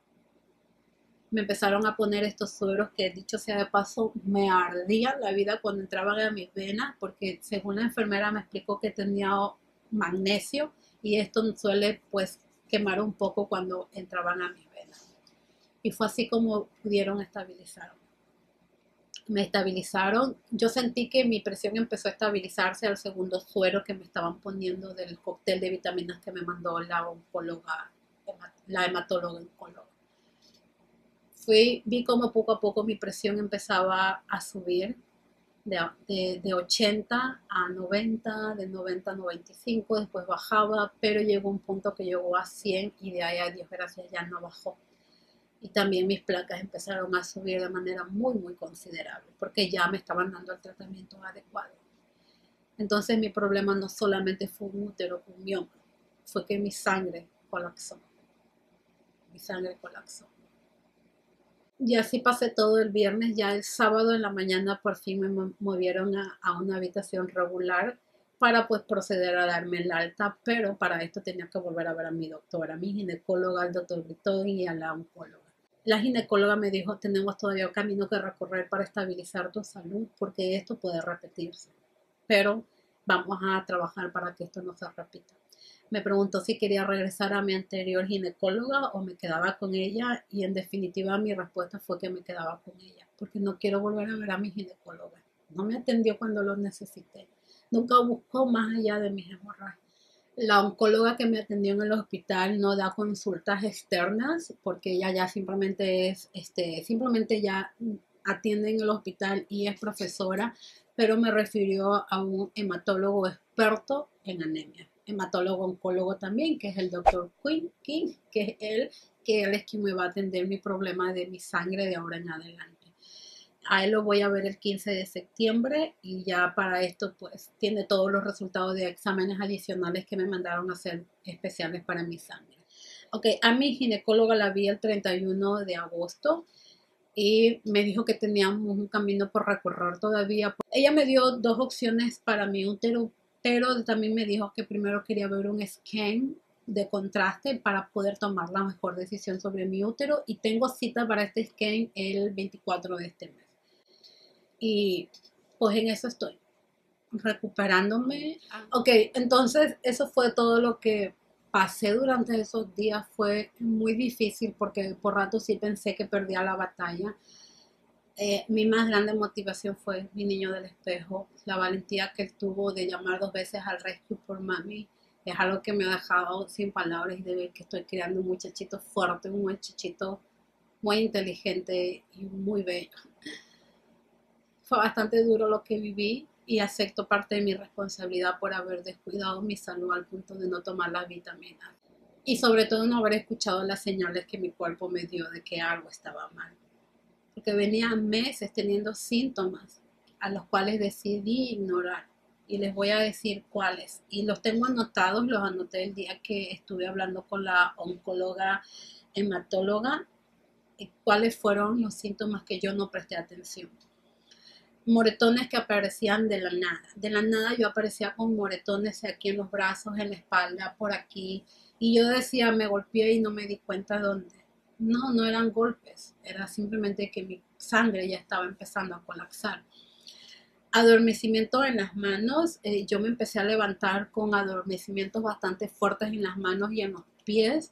Me empezaron a poner estos sueros que, dicho sea de paso, me ardía la vida cuando entraban a mis venas, porque según la enfermera me explicó que tenía magnesio y esto suele pues quemar un poco cuando entraban a mis venas. Y fue así como pudieron estabilizarme. Me estabilizaron, yo sentí que mi presión empezó a estabilizarse al segundo suero que me estaban poniendo del cóctel de vitaminas que me mandó la oncóloga, la hematóloga oncóloga. Vi como poco a poco mi presión empezaba a subir de 80 a 90, de 90 a 95, después bajaba, pero llegó un punto que llegó a 100 y de ahí a Dios gracias ya no bajó. Y también mis placas empezaron a subir de manera muy, muy considerable, porque ya me estaban dando el tratamiento adecuado. Entonces mi problema no solamente fue un útero con mioma, fue que mi sangre colapsó. Mi sangre colapsó. Y así pasé todo el viernes. Ya el sábado en la mañana por fin me movieron a una habitación regular para pues proceder a darme el alta, pero para esto tenía que volver a ver a mi doctora, a mi ginecóloga, al doctor Britton y a la oncóloga. La ginecóloga me dijo, tenemos todavía un camino que recorrer para estabilizar tu salud, porque esto puede repetirse, pero vamos a trabajar para que esto no se repita. Me preguntó si quería regresar a mi anterior ginecóloga o me quedaba con ella, y en definitiva mi respuesta fue que me quedaba con ella, porque no quiero volver a ver a mi ginecóloga. No me atendió cuando lo necesité, nunca buscó más allá de mis hemorragias. La oncóloga que me atendió en el hospital no da consultas externas, porque ella ya simplemente ya atiende en el hospital y es profesora, pero me refirió a un hematólogo experto en anemia, hematólogo oncólogo también, que es el doctor King, que él es quien me va a atender mi problema de mi sangre de ahora en adelante. A él lo voy a ver el 15 de septiembre y ya para esto pues tiene todos los resultados de exámenes adicionales que me mandaron a hacer especiales para mi sangre. Ok, a mi ginecóloga la vi el 31 de agosto y me dijo que teníamos un camino por recorrer todavía. Ella me dio dos opciones para mi útero, pero también me dijo que primero quería ver un scan de contraste para poder tomar la mejor decisión sobre mi útero y tengo cita para este scan el 24 de este mes. Y pues en eso estoy, recuperándome. Ok, entonces eso fue todo lo que pasé durante esos días. Fue muy difícil porque por rato sí pensé que perdía la batalla. Mi más grande motivación fue mi niño del espejo, la valentía que él tuvo de llamar 2 veces al rescue por mami. Es algo que me ha dejado sin palabras y de ver que estoy creando un muchachito fuerte, un muchachito muy inteligente y muy bello. Fue bastante duro lo que viví y acepto parte de mi responsabilidad por haber descuidado mi salud al punto de no tomar las vitaminas. Y sobre todo no haber escuchado las señales que mi cuerpo me dio de que algo estaba mal. Porque venía meses teniendo síntomas a los cuales decidí ignorar. Y les voy a decir cuáles. Y los tengo anotados, los anoté el día que estuve hablando con la oncóloga hematóloga, cuáles fueron los síntomas que yo no presté atención. Moretones que aparecían de la nada. De la nada yo aparecía con moretones aquí en los brazos, en la espalda, por aquí. Y yo decía, me golpeé y no me di cuenta dónde. No, no eran golpes. Era simplemente que mi sangre ya estaba empezando a colapsar. Adormecimiento en las manos. Yo me empecé a levantar con adormecimientos bastante fuertes en las manos y en los pies.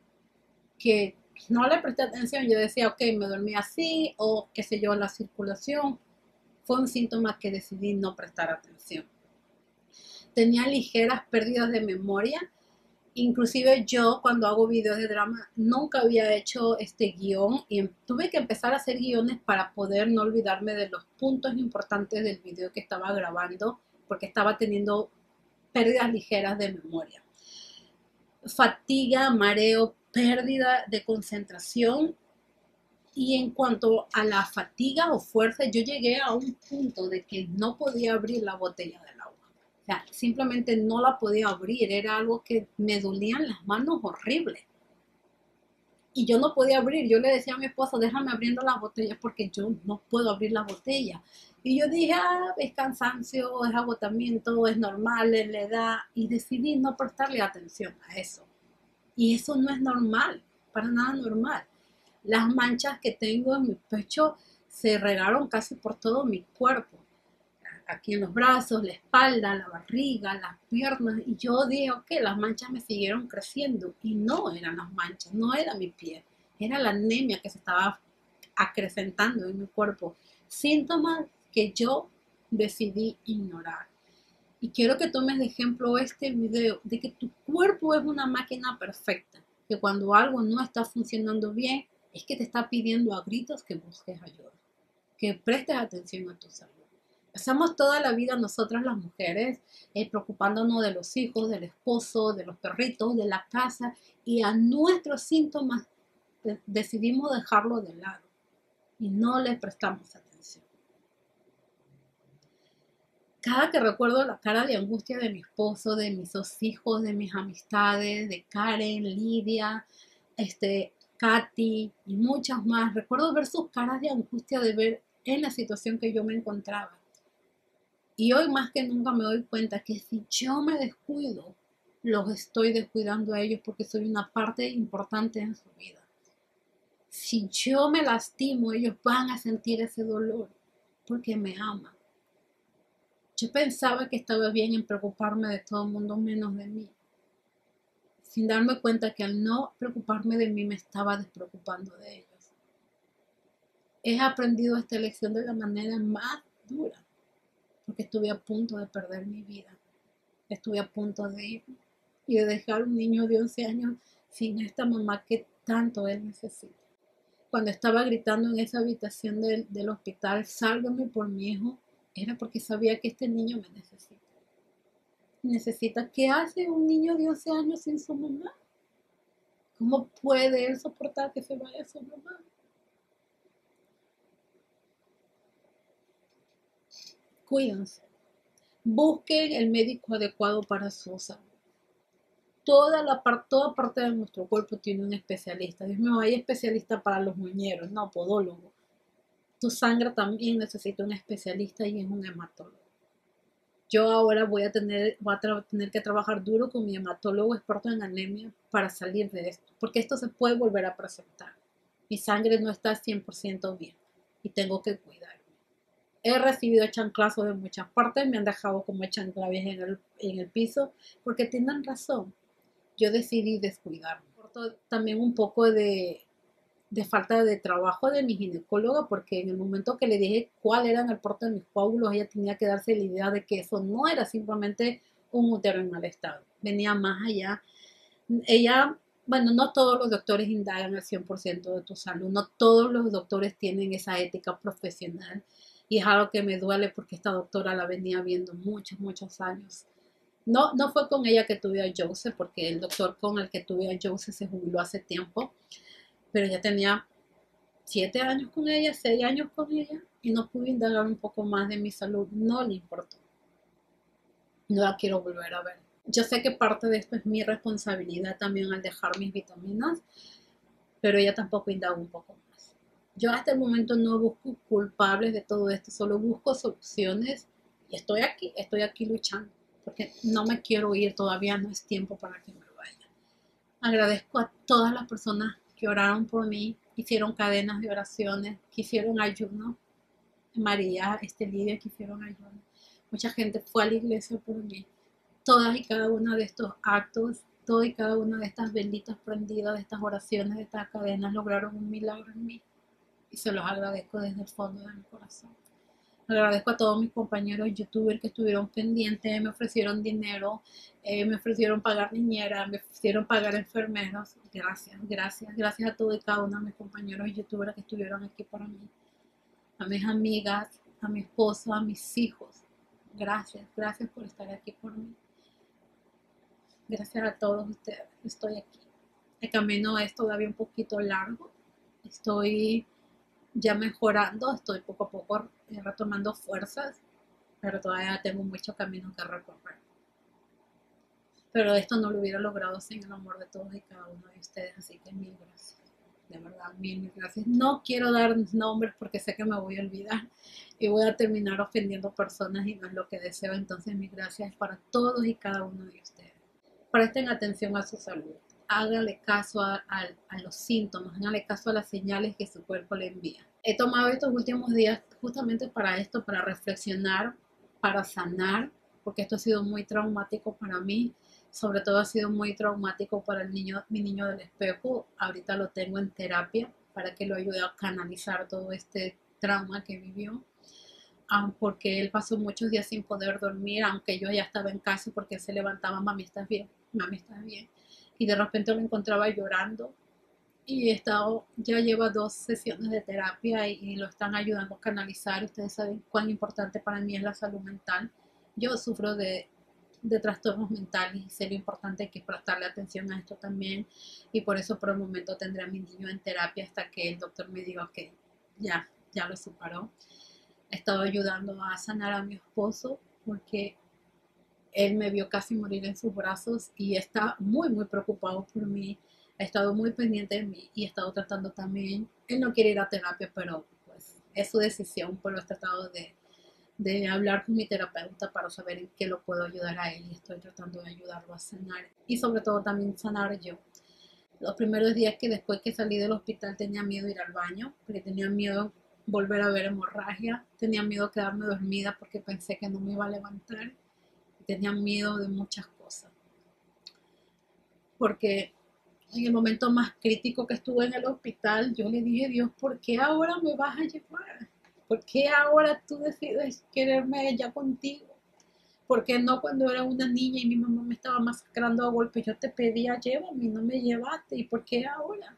Que no le presté atención. Yo decía, ok, me dormí así o qué sé yo, la circulación. Fue un síntoma que decidí no prestar atención. Tenía ligeras pérdidas de memoria. Inclusive yo cuando hago videos de drama nunca había hecho este guión y tuve que empezar a hacer guiones para poder no olvidarme de los puntos importantes del video que estaba grabando porque estaba teniendo pérdidas ligeras de memoria. Fatiga, mareo, pérdida de concentración. Y en cuanto a la fatiga o fuerza, yo llegué a un punto de que no podía abrir la botella del agua. O sea, simplemente no la podía abrir. Era algo que me dolían las manos horrible. Y yo no podía abrir. Yo le decía a mi esposo, déjame abriendo la botella porque yo no puedo abrir la botella. Y yo dije, es cansancio, es agotamiento, es normal, es la edad. Y decidí no prestarle atención a eso. Y eso no es normal, para nada normal. Las manchas que tengo en mi pecho se regaron casi por todo mi cuerpo. Aquí en los brazos, la espalda, la barriga, las piernas. Y yo dije, ok, las manchas me siguieron creciendo. Y no eran las manchas, no era mi piel. Era la anemia que se estaba acrecentando en mi cuerpo. Síntomas que yo decidí ignorar. Y quiero que tomes de ejemplo este video de que tu cuerpo es una máquina perfecta. Que cuando algo no está funcionando bien, es que te está pidiendo a gritos que busques ayuda, que prestes atención a tu salud. Pasamos toda la vida nosotras las mujeres preocupándonos de los hijos, del esposo, de los perritos, de la casa y a nuestros síntomas decidimos dejarlo de lado y no le prestamos atención. Cada que recuerdo la cara de angustia de mi esposo, de mis dos hijos, de mis amistades, de Karen, Lidia, Katy y muchas más. Recuerdo ver sus caras de angustia de ver en la situación que yo me encontraba. Y hoy más que nunca me doy cuenta que si yo me descuido, los estoy descuidando a ellos porque soy una parte importante en su vida. Si yo me lastimo, ellos van a sentir ese dolor porque me aman. Yo pensaba que estaba bien en preocuparme de todo el mundo menos de mí, sin darme cuenta que al no preocuparme de mí me estaba despreocupando de ellos. He aprendido esta lección de la manera más dura, porque estuve a punto de perder mi vida. Estuve a punto de irme y de dejar un niño de 11 años sin esta mamá que tanto él necesita. Cuando estaba gritando en esa habitación del hospital, sálvame por mi hijo, era porque sabía que este niño me necesita. ¿Qué hace un niño de 11 años sin su mamá? ¿Cómo puede él soportar que se vaya su mamá? cuídense. Busquen el médico adecuado para su salud. Toda parte de nuestro cuerpo tiene un especialista. Dios mío, hay especialista para los muñeros, no podólogo. Tu sangre también necesita un especialista y es un hematólogo. Yo ahora voy a tener que trabajar duro con mi hematólogo experto en anemia para salir de esto, porque esto se puede volver a presentar. Mi sangre no está 100% bien y tengo que cuidarme. He recibido chanclazos de muchas partes, me han dejado como chanclaves en el piso, porque tienen razón. Yo decidí descuidarme. También un poco de falta de trabajo de mi ginecóloga, porque en el momento que le dije cuál era el porte de mis coágulos, ella tenía que darse la idea de que eso no era simplemente un útero en mal estado, venía más allá. Ella, bueno, no todos los doctores indagan al 100% de tu salud, no todos los doctores tienen esa ética profesional, y es algo que me duele porque esta doctora la venía viendo muchos años. No fue con ella que tuve a Joseph, porque el doctor con el que tuve a Joseph se jubiló hace tiempo, pero ya tenía 7 años con ella, 6 años con ella, y no pude indagar un poco más de mi salud. No le importó. No la quiero volver a ver. Yo sé que parte de esto es mi responsabilidad también al dejar mis vitaminas, pero ella tampoco indagó un poco más. Yo hasta el momento no busco culpables de todo esto, solo busco soluciones y estoy aquí luchando, porque no me quiero ir, todavía no es tiempo para que me vaya. Agradezco a todas las personas que oraron por mí, hicieron cadenas de oraciones, que hicieron ayuno. María, Lidia, que hicieron ayuno. Mucha gente fue a la iglesia por mí. Todas y cada uno de estos actos, todas y cada una de estas velitas prendidas, de estas oraciones, de estas cadenas, lograron un milagro en mí. Y se los agradezco desde el fondo de mi corazón. Agradezco a todos mis compañeros youtubers que estuvieron pendientes, me ofrecieron dinero, me ofrecieron pagar niñera, me ofrecieron pagar enfermeros. Gracias a todos y cada uno de mis compañeros youtubers que estuvieron aquí para mí. A mis amigas, a mi esposo, a mis hijos. Gracias por estar aquí por mí. Gracias a todos ustedes, estoy aquí. El camino es todavía un poquito largo. Estoy ya mejorando, estoy poco a poco retomando fuerzas, pero todavía tengo mucho camino que recorrer. Pero esto no lo hubiera logrado sin el amor de todos y cada uno de ustedes, así que mil gracias. De verdad, mil gracias. No quiero dar nombres porque sé que me voy a olvidar y voy a terminar ofendiendo personas y no es lo que deseo. Entonces, mil gracias para todos y cada uno de ustedes. Presten atención a su salud. Háganle caso a los síntomas, háganle caso a las señales que su cuerpo le envía. He tomado estos últimos días justamente para esto, para reflexionar, para sanar, porque esto ha sido muy traumático para mí. Sobre todo ha sido muy traumático para mi niño del espejo. Ahorita lo tengo en terapia para que lo ayude a canalizar todo este trauma que vivió. Porque él pasó muchos días sin poder dormir, aunque yo ya estaba en casa, porque él se levantaba, mami, ¿estás bien? Mami, ¿estás bien? Y de repente lo encontraba llorando. Y ya lleva 2 sesiones de terapia y lo están ayudando a canalizar. Ustedes saben cuán importante para mí es la salud mental. Yo sufro de trastornos mentales y sé lo importante que es prestarle atención a esto también, y por eso por el momento tendré a mi niño en terapia hasta que el doctor me diga que ya lo superó. He estado ayudando a sanar a mi esposo porque él me vio casi morir en sus brazos y está muy preocupado por mí. Ha estado muy pendiente de mí y he estado tratando también, él no quiere ir a terapia, pero pues es su decisión, pero he tratado de hablar con mi terapeuta para saber en qué lo puedo ayudar a él, y estoy tratando de ayudarlo a sanar y sobre todo también sanar yo. Los primeros días que después que salí del hospital tenía miedo de ir al baño, porque tenía miedo volver a ver hemorragia, tenía miedo de quedarme dormida porque pensé que no me iba a levantar, tenía miedo de muchas cosas, porque en el momento más crítico que estuve en el hospital, yo le dije, Dios, ¿por qué ahora me vas a llevar? ¿Por qué ahora tú decides quererme ya contigo? ¿Por qué no cuando era una niña y mi mamá me estaba masacrando a golpes? Yo te pedía, llévame y no me llevaste. ¿Y por qué ahora?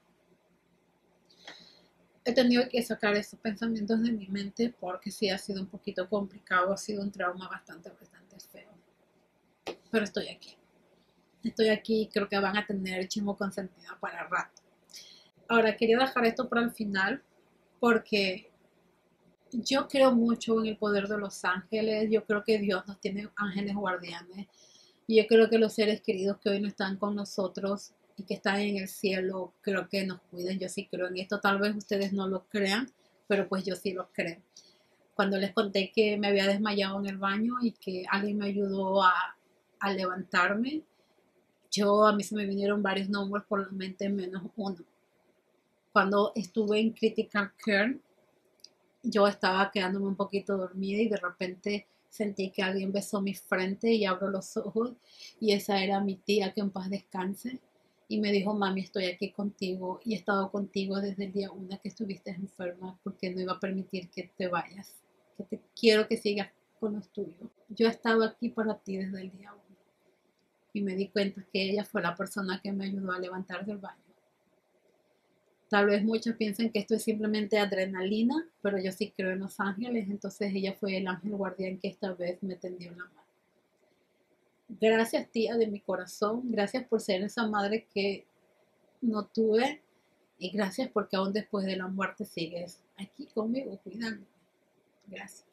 He tenido que sacar esos pensamientos de mi mente porque sí ha sido un poquito complicado, ha sido un trauma bastante feo. Pero estoy aquí. Estoy aquí y creo que van a tener Chimo Consentida para rato. Ahora, quería dejar esto para el final porque Yo creo mucho en el poder de los ángeles. Yo creo que Dios nos tiene ángeles guardianes. Y yo creo que los seres queridos que hoy no están con nosotros y que están en el cielo, creo que nos cuiden. Yo sí creo en esto. Tal vez ustedes no lo crean, pero pues yo sí lo creo. Cuando les conté que me había desmayado en el baño y que alguien me ayudó a levantarme, a mí se me vinieron varios nombres por la mente menos uno. Cuando estuve en Critical Care, yo estaba quedándome un poquito dormida y de repente sentí que alguien besó mi frente y abro los ojos y esa era mi tía, que en paz descanse. Y me dijo, mami, estoy aquí contigo y he estado contigo desde el día 1 que estuviste enferma porque no iba a permitir que te vayas, que te quiero que sigas con los tuyos. Yo estaba aquí para ti desde el día 1 y me di cuenta que ella fue la persona que me ayudó a levantar del baño. Tal vez muchos piensen que esto es simplemente adrenalina, pero yo sí creo en los ángeles, entonces ella fue el ángel guardián que esta vez me tendió la mano. Gracias, tía, de mi corazón, gracias por ser esa madre que no tuve y gracias porque aún después de la muerte sigues aquí conmigo cuidándome. Gracias.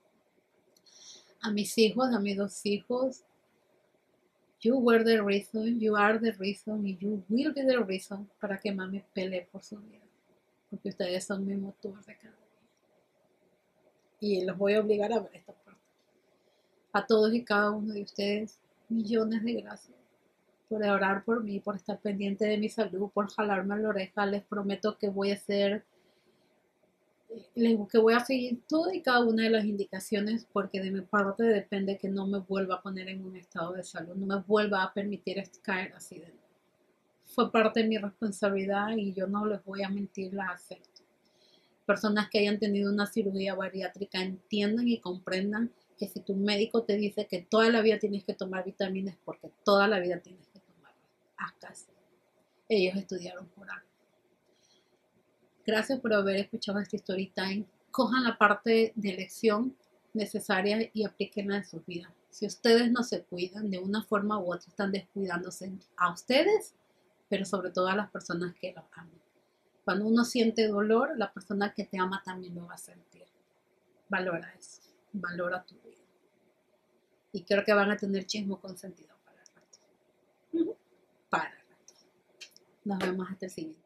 A mis hijos, a mis 2 hijos, you were the reason, you are the reason y you will be the reason para que mami pelee por su vida, porque ustedes son mi motor de cada día. Y los voy a obligar a ver esta parte. A todos y cada uno de ustedes, millones de gracias por orar por mí, por estar pendiente de mi salud, por jalarme la oreja. Les prometo que voy a seguir todas y cada una de las indicaciones porque de mi parte depende que no me vuelva a poner en un estado de salud, no me vuelva a permitir caer así de nuevo. Fue parte de mi responsabilidad y yo no les voy a mentir, la acepto. Personas que hayan tenido una cirugía bariátrica entiendan y comprendan que si tu médico te dice que toda la vida tienes que tomar vitaminas, porque toda la vida tienes que tomarlas. Haz caso. Ellos estudiaron por algo. Gracias por haber escuchado este story time. Cojan la parte de lección necesaria y aplíquenla en sus vidas. Si ustedes no se cuidan de una forma u otra, están descuidándose a ustedes, pero sobre todo a las personas que los aman. Cuando uno siente dolor, la persona que te ama también lo va a sentir. Valora eso, valora tu vida. Y creo que van a tener chismo con sentido para el rato. Para el rato. Nos vemos hasta el siguiente.